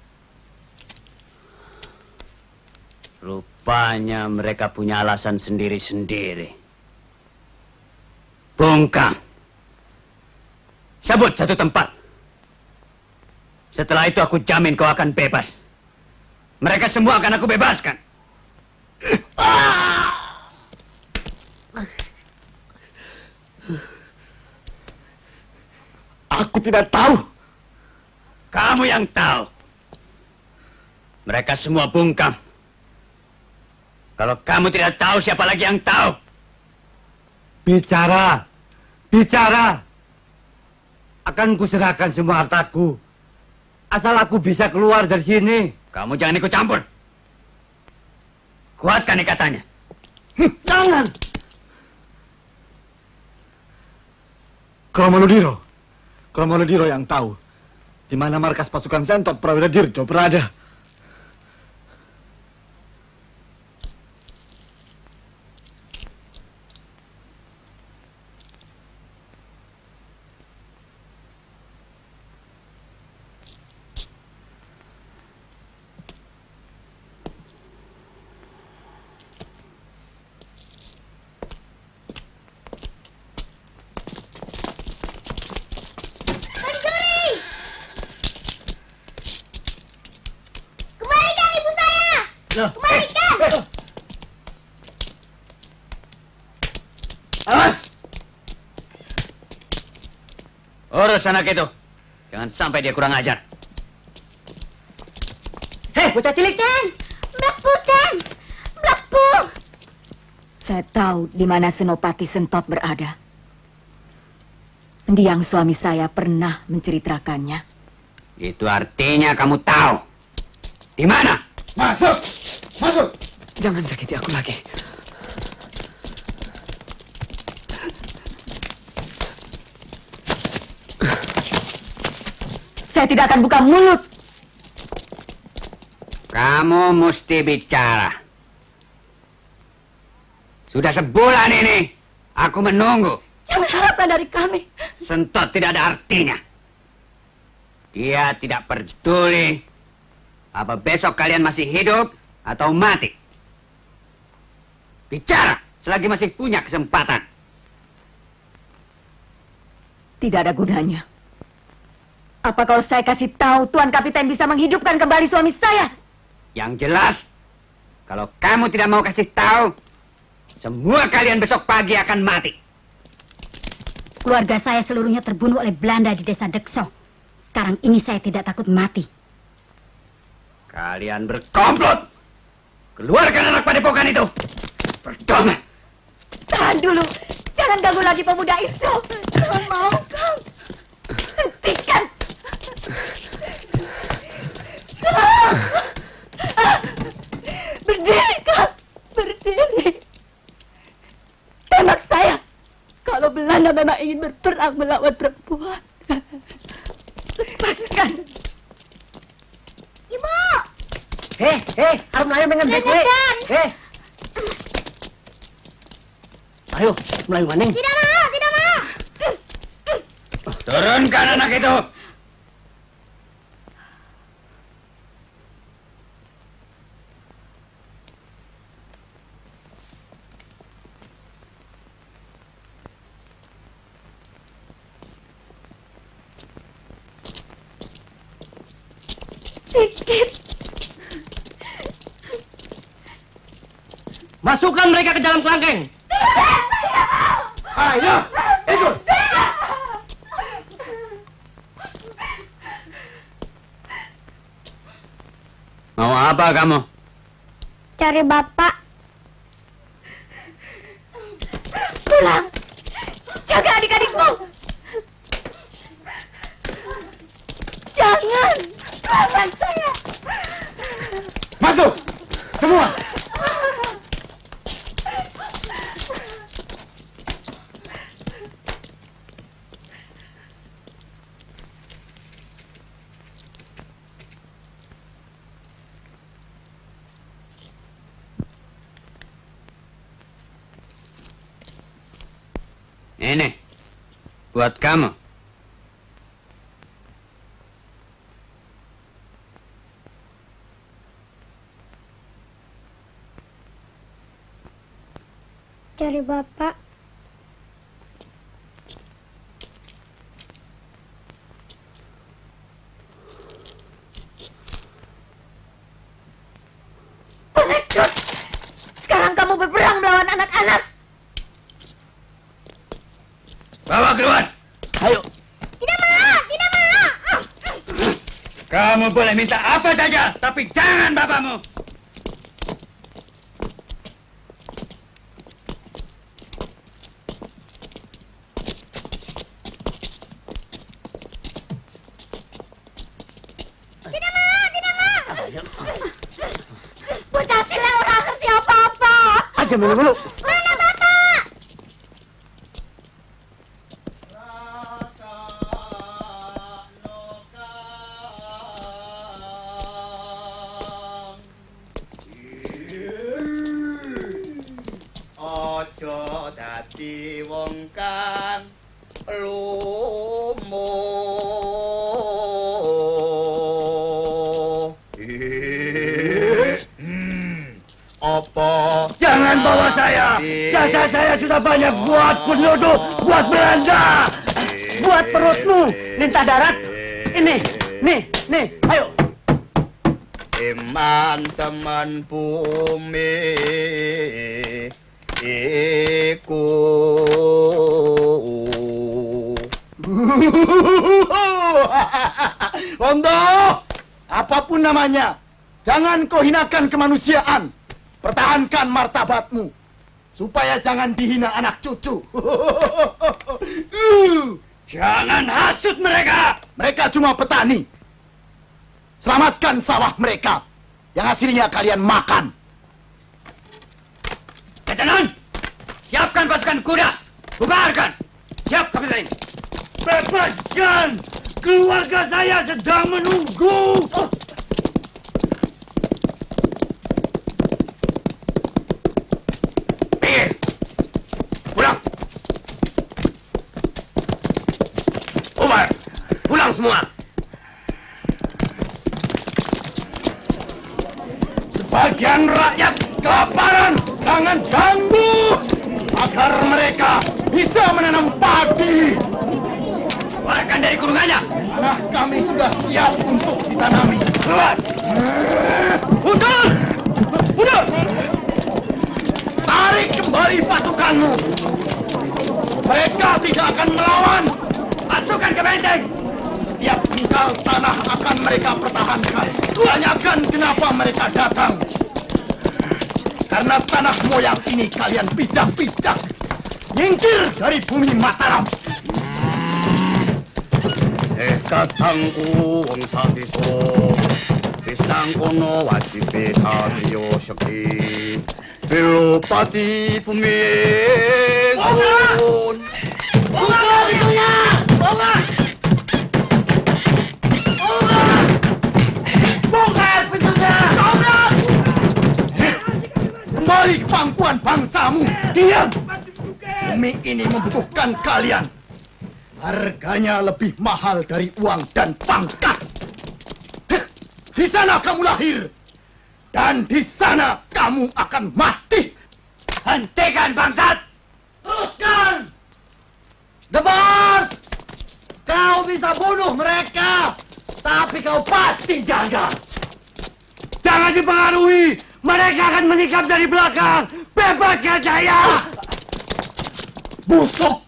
Rupanya mereka punya alasan sendiri-sendiri. Bungkam. Sebut satu tempat. Setelah itu aku jamin kau akan bebas. Mereka semua akan aku bebaskan. tidak tahu. Kamu yang tahu. Mereka semua bungkam. Kalau kamu tidak tahu, siapa lagi yang tahu? Bicara. Bicara. Akan kuserahkan semua hartaku. Asal aku bisa keluar dari sini. Kamu jangan ikut campur. Kuatkan ikatannya. Hm, jangan. Kromoludiro. Kromoludiro yang tahu di mana markas pasukan Sentot Prawira Dirjo berada. Kembalikan! Awas! Urus anak itu. Jangan sampai dia kurang ajar. Hei, bocah cilik! Den! Mlebu, Den! Mlebu! Saya tahu di mana Senopati Sentot berada. Mendiang suami saya pernah menceritakannya. Itu artinya kamu tahu. Di mana? Masuk! Masuk! Jangan sakiti aku lagi. Saya tidak akan buka mulut. Kamu mesti bicara. Sudah sebulan ini aku menunggu. Jangan harapkan dari kami. Sentot tidak ada artinya. Dia tidak peduli apa besok kalian masih hidup atau mati. Bicara selagi masih punya kesempatan. Tidak ada gunanya. Apa kalau saya kasih tahu Tuan Kapiten bisa menghidupkan kembali suami saya? Yang jelas, kalau kamu tidak mau kasih tahu, semua kalian besok pagi akan mati. Keluarga saya seluruhnya terbunuh oleh Belanda di desa Dekso. Sekarang ini saya tidak takut mati. Kalian berkomplot. Keluarkan anak padepokan itu. Berdamai. Tahan dulu. Jangan ganggu lagi pemuda itu. Jangan mau, Kang. Hentikan. Kang. Berdiri, Kang. Berdiri. Tembak saya. Kalau Belanda memang ingin berperang melawan perempuan. Lepaskan. Ibu! Hei, hei, harus melayu mengendek, hei. Hei. Ayo, melayu maning. Tidak mau, tidak mau. Turunkan anak itu. Sikit. Masukkan mereka ke dalam kelangkeng. Ayo, ikut. Mau apa kamu? Cari bapak. Pulang. Jaga adik-adikmu. Jangan. Jangan saya. Masuk, semua. Ini buat kamu. Cari bapak. Pengecut! Sekarang kamu berperang melawan anak-anak. Bawa keluar. Ayo. Tidak mau, tidak Kamu boleh minta apa saja, tapi jangan bapakmu. Tidak mau, tidak mau. Bocah cilik ora ngerti apa-apa. Aja minum dulu. Mana bapak? Ojo dadi wong kang lumo. Hmm, apa? Jangan bawa saya. Jasa saya sudah banyak buat penduduk, buat Belanda. Buat perutmu, lintah darat. Ini, nih, nih, ayo. Iman teman bumi iku. Londo, apapun namanya, jangan kau hinakan kemanusiaan. Pertahankan martabatmu, supaya jangan dihina anak cucu. Jangan hasut mereka. Mereka cuma petani. Selamatkan sawah mereka, yang hasilnya kalian makan. Kapten, siapkan pasukan kuda. Bubarkan. Siap, Kapten. Bebaskan. Keluarga saya sedang menunggu. Oh. Pinggir. Pulang. Bubar. Pulang semua. Sebagian rakyat kelaparan, jangan ganggu, agar mereka bisa menanam padi. Keluarkan dari kurungannya. Tanah kami sudah siap untuk ditanami. Keluar. Mundur. Mundur. Tarik kembali pasukanmu. Mereka tidak akan melawan. Masukkan ke benteng. Setiap tingkal tanah akan mereka pertahankan. Tanyakan kenapa mereka datang. Karena tanah moyang ini kalian pijak-pijak. Nyingkir dari bumi Mataram. Ekatangku wong satiso. Bisnang kono wajibe satrio sekti. Pilopati bumi. Bunga! Bunga pintunya! Bunga! Bunga pintunya! Kembali ke pangkuan bangsamu. Diam! Bumi ini membutuhkan kalian. Harganya lebih mahal dari uang dan pangkat. Di sana kamu lahir. Dan di sana kamu akan mati. Hentikan bangsat! Teruskan! The Boss! Kau bisa bunuh mereka, tapi kau pasti jaga. Jangan dipengaruhi. Mereka akan menikam dari belakang. Bebaskan saya! Busuk!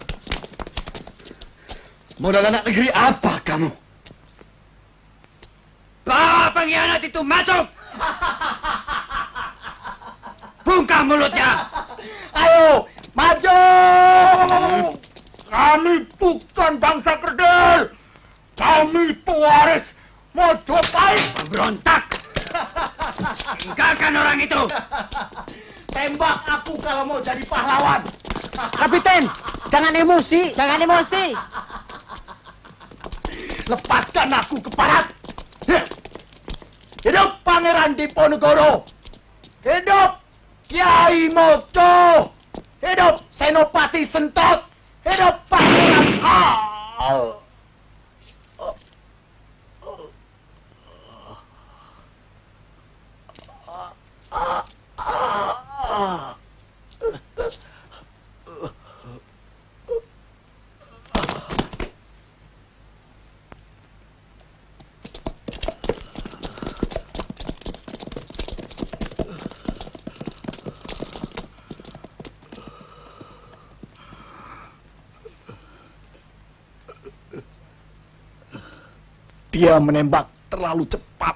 Modal anak negeri apa kamu? Bawa pengkhianat itu masuk! Bungkam mulutnya! Ayo, maju! Kami bukan bangsa kerdil. Kami pewaris Mojopahit. Pemberontak! Tinggalkan orang itu! Tembak aku kalau mau jadi pahlawan. Kapten, jangan emosi. Jangan emosi. Lepaskan aku ke barat. Hidup Pangeran Diponegoro. Hidup Kiai Moco. Hidup Senopati Sentot. Hidup Pangeran Hal. Dia menembak terlalu cepat.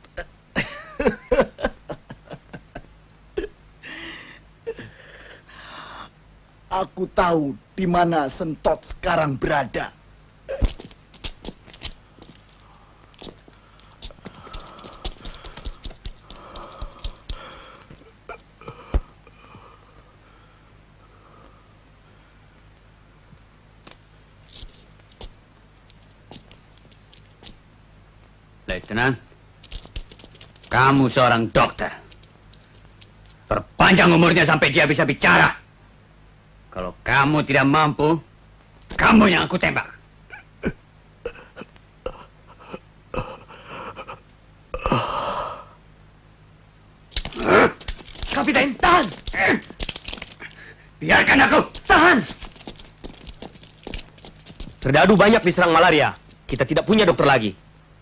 Aku tahu di mana Sentot sekarang berada. Letnan, kamu seorang dokter. Perpanjang umurnya sampai dia bisa bicara. Kalau kamu tidak mampu, kamu yang aku tembak. Kapiten, tahan! Biarkan aku! Tahan! Serdadu banyak diserang malaria. Kita tidak punya dokter lagi.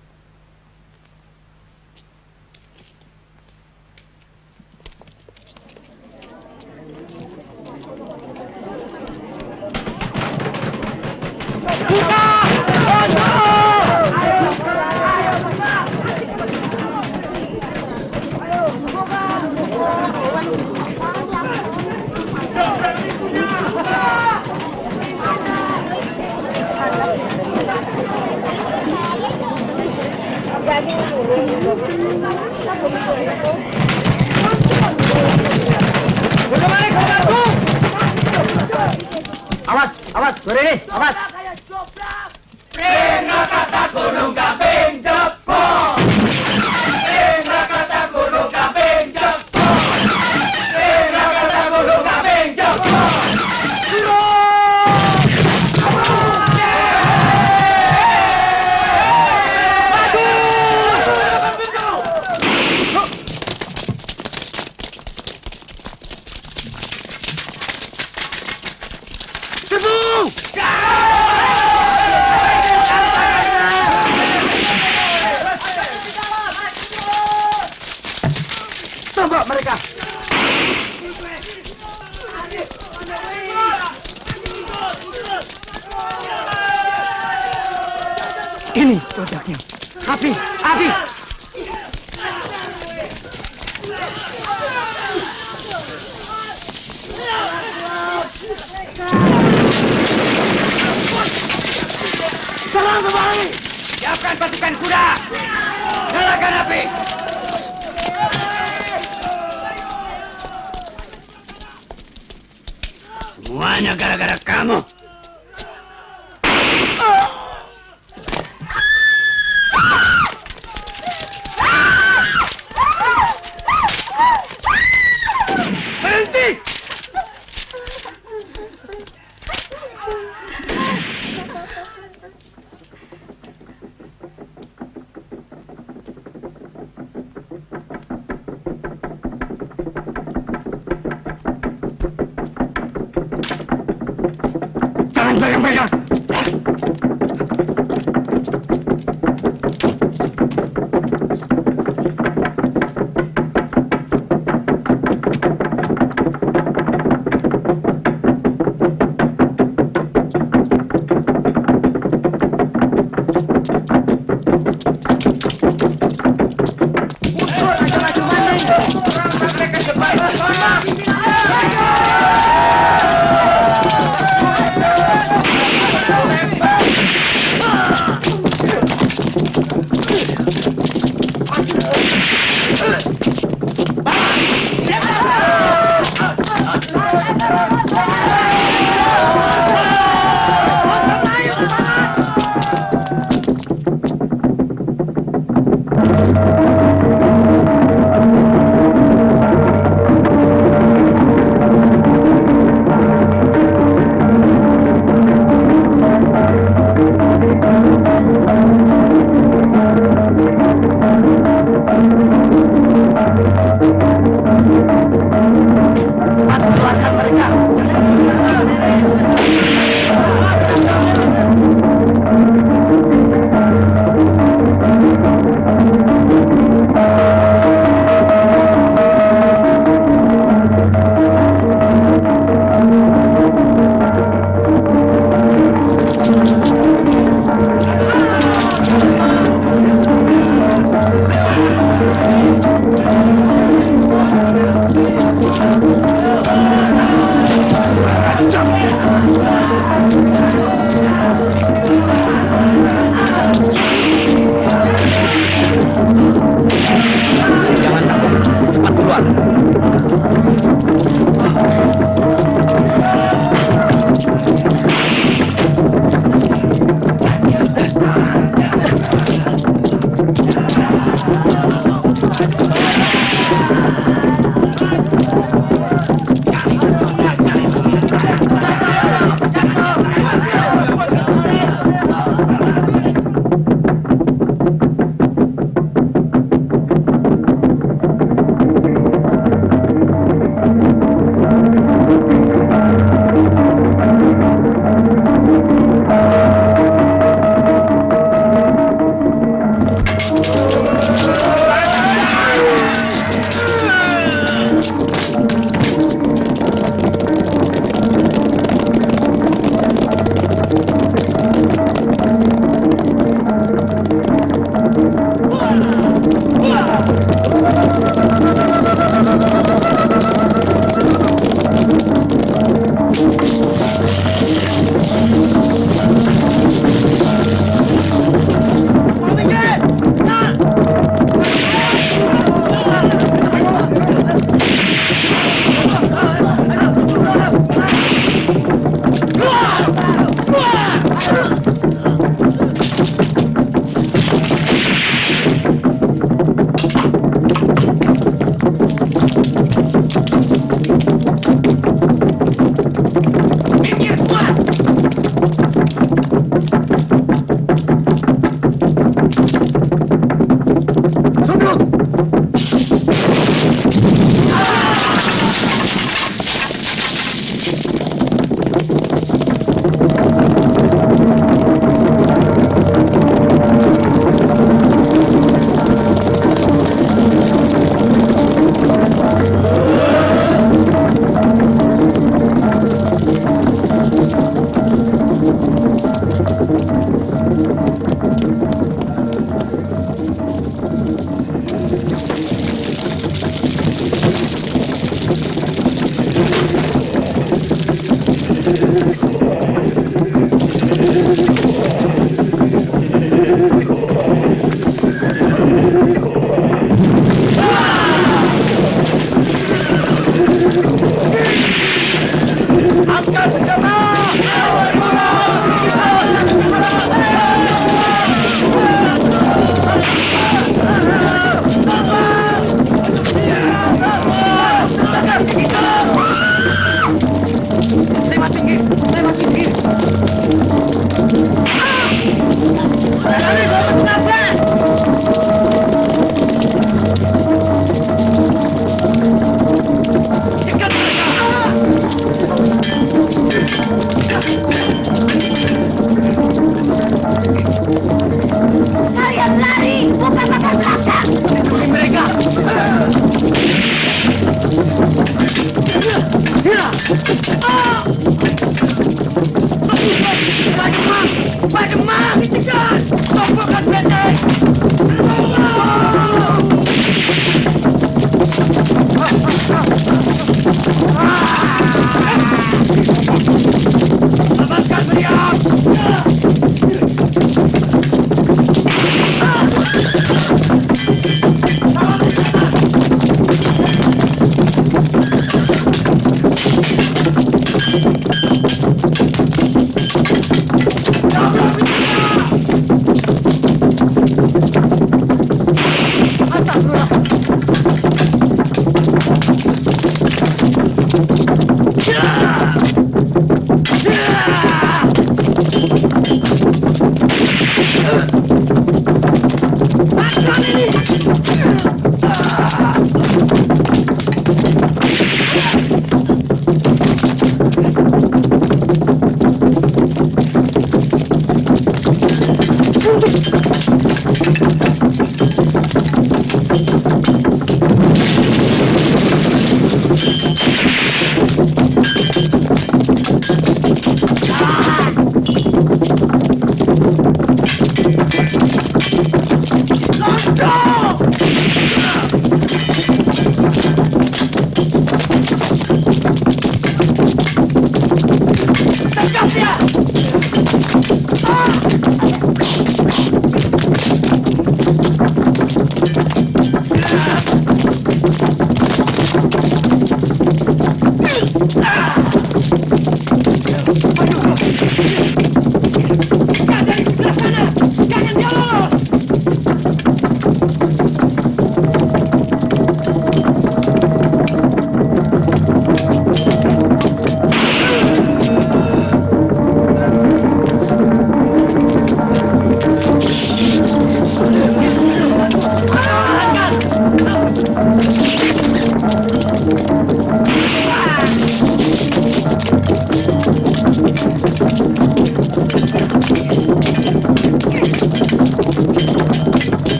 Awas, awas, berdiri, awas. Pernah kata gunung kambing jebol. Pernah kata gunung kambing jebol. Pernah kata gunung kambing jebol. Tembak mereka. Ini produknya. Api, api. Serang kembali. Siapkan pasukan kuda. Nyalakan api. Semuanya gara-gara kamu. Berhenti! Angkat senjata! Lewat pinggir, lewat pinggir. Lari, bawa kenapa? Cekat mereka! Kalian lari, bukan makan belakang. Lindungi mereka! Hila! Ah! Pak Demang! Pak Demang! Dikejar! Tumpukan benteng! Lepaskan beliau!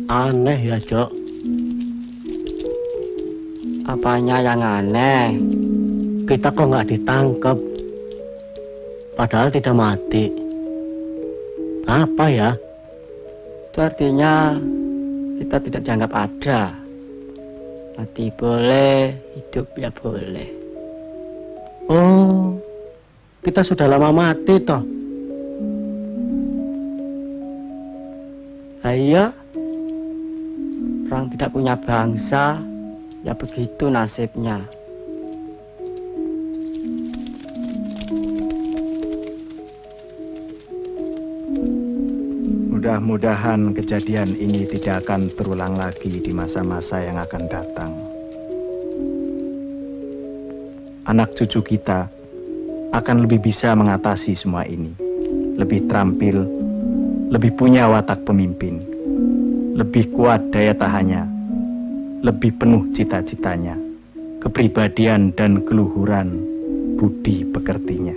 Aneh ya, Jok. Apanya yang aneh? Kita kok nggak ditangkap? Padahal tidak mati. Apa ya? Itu artinya kita tidak dianggap ada. Mati boleh, hidup ya boleh. Oh, kita sudah lama mati toh. Ayo, orang tidak punya bangsa, ya begitu nasibnya. Mudah-mudahan kejadian ini tidak akan terulang lagi di masa-masa yang akan datang. Anak cucu kita akan lebih bisa mengatasi semua ini. Lebih terampil, lebih punya watak pemimpin, lebih kuat daya tahannya, lebih penuh cita-citanya, kepribadian dan keluhuran budi pekertinya.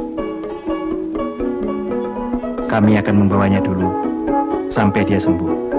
Kami akan membawanya dulu sampai dia sembuh.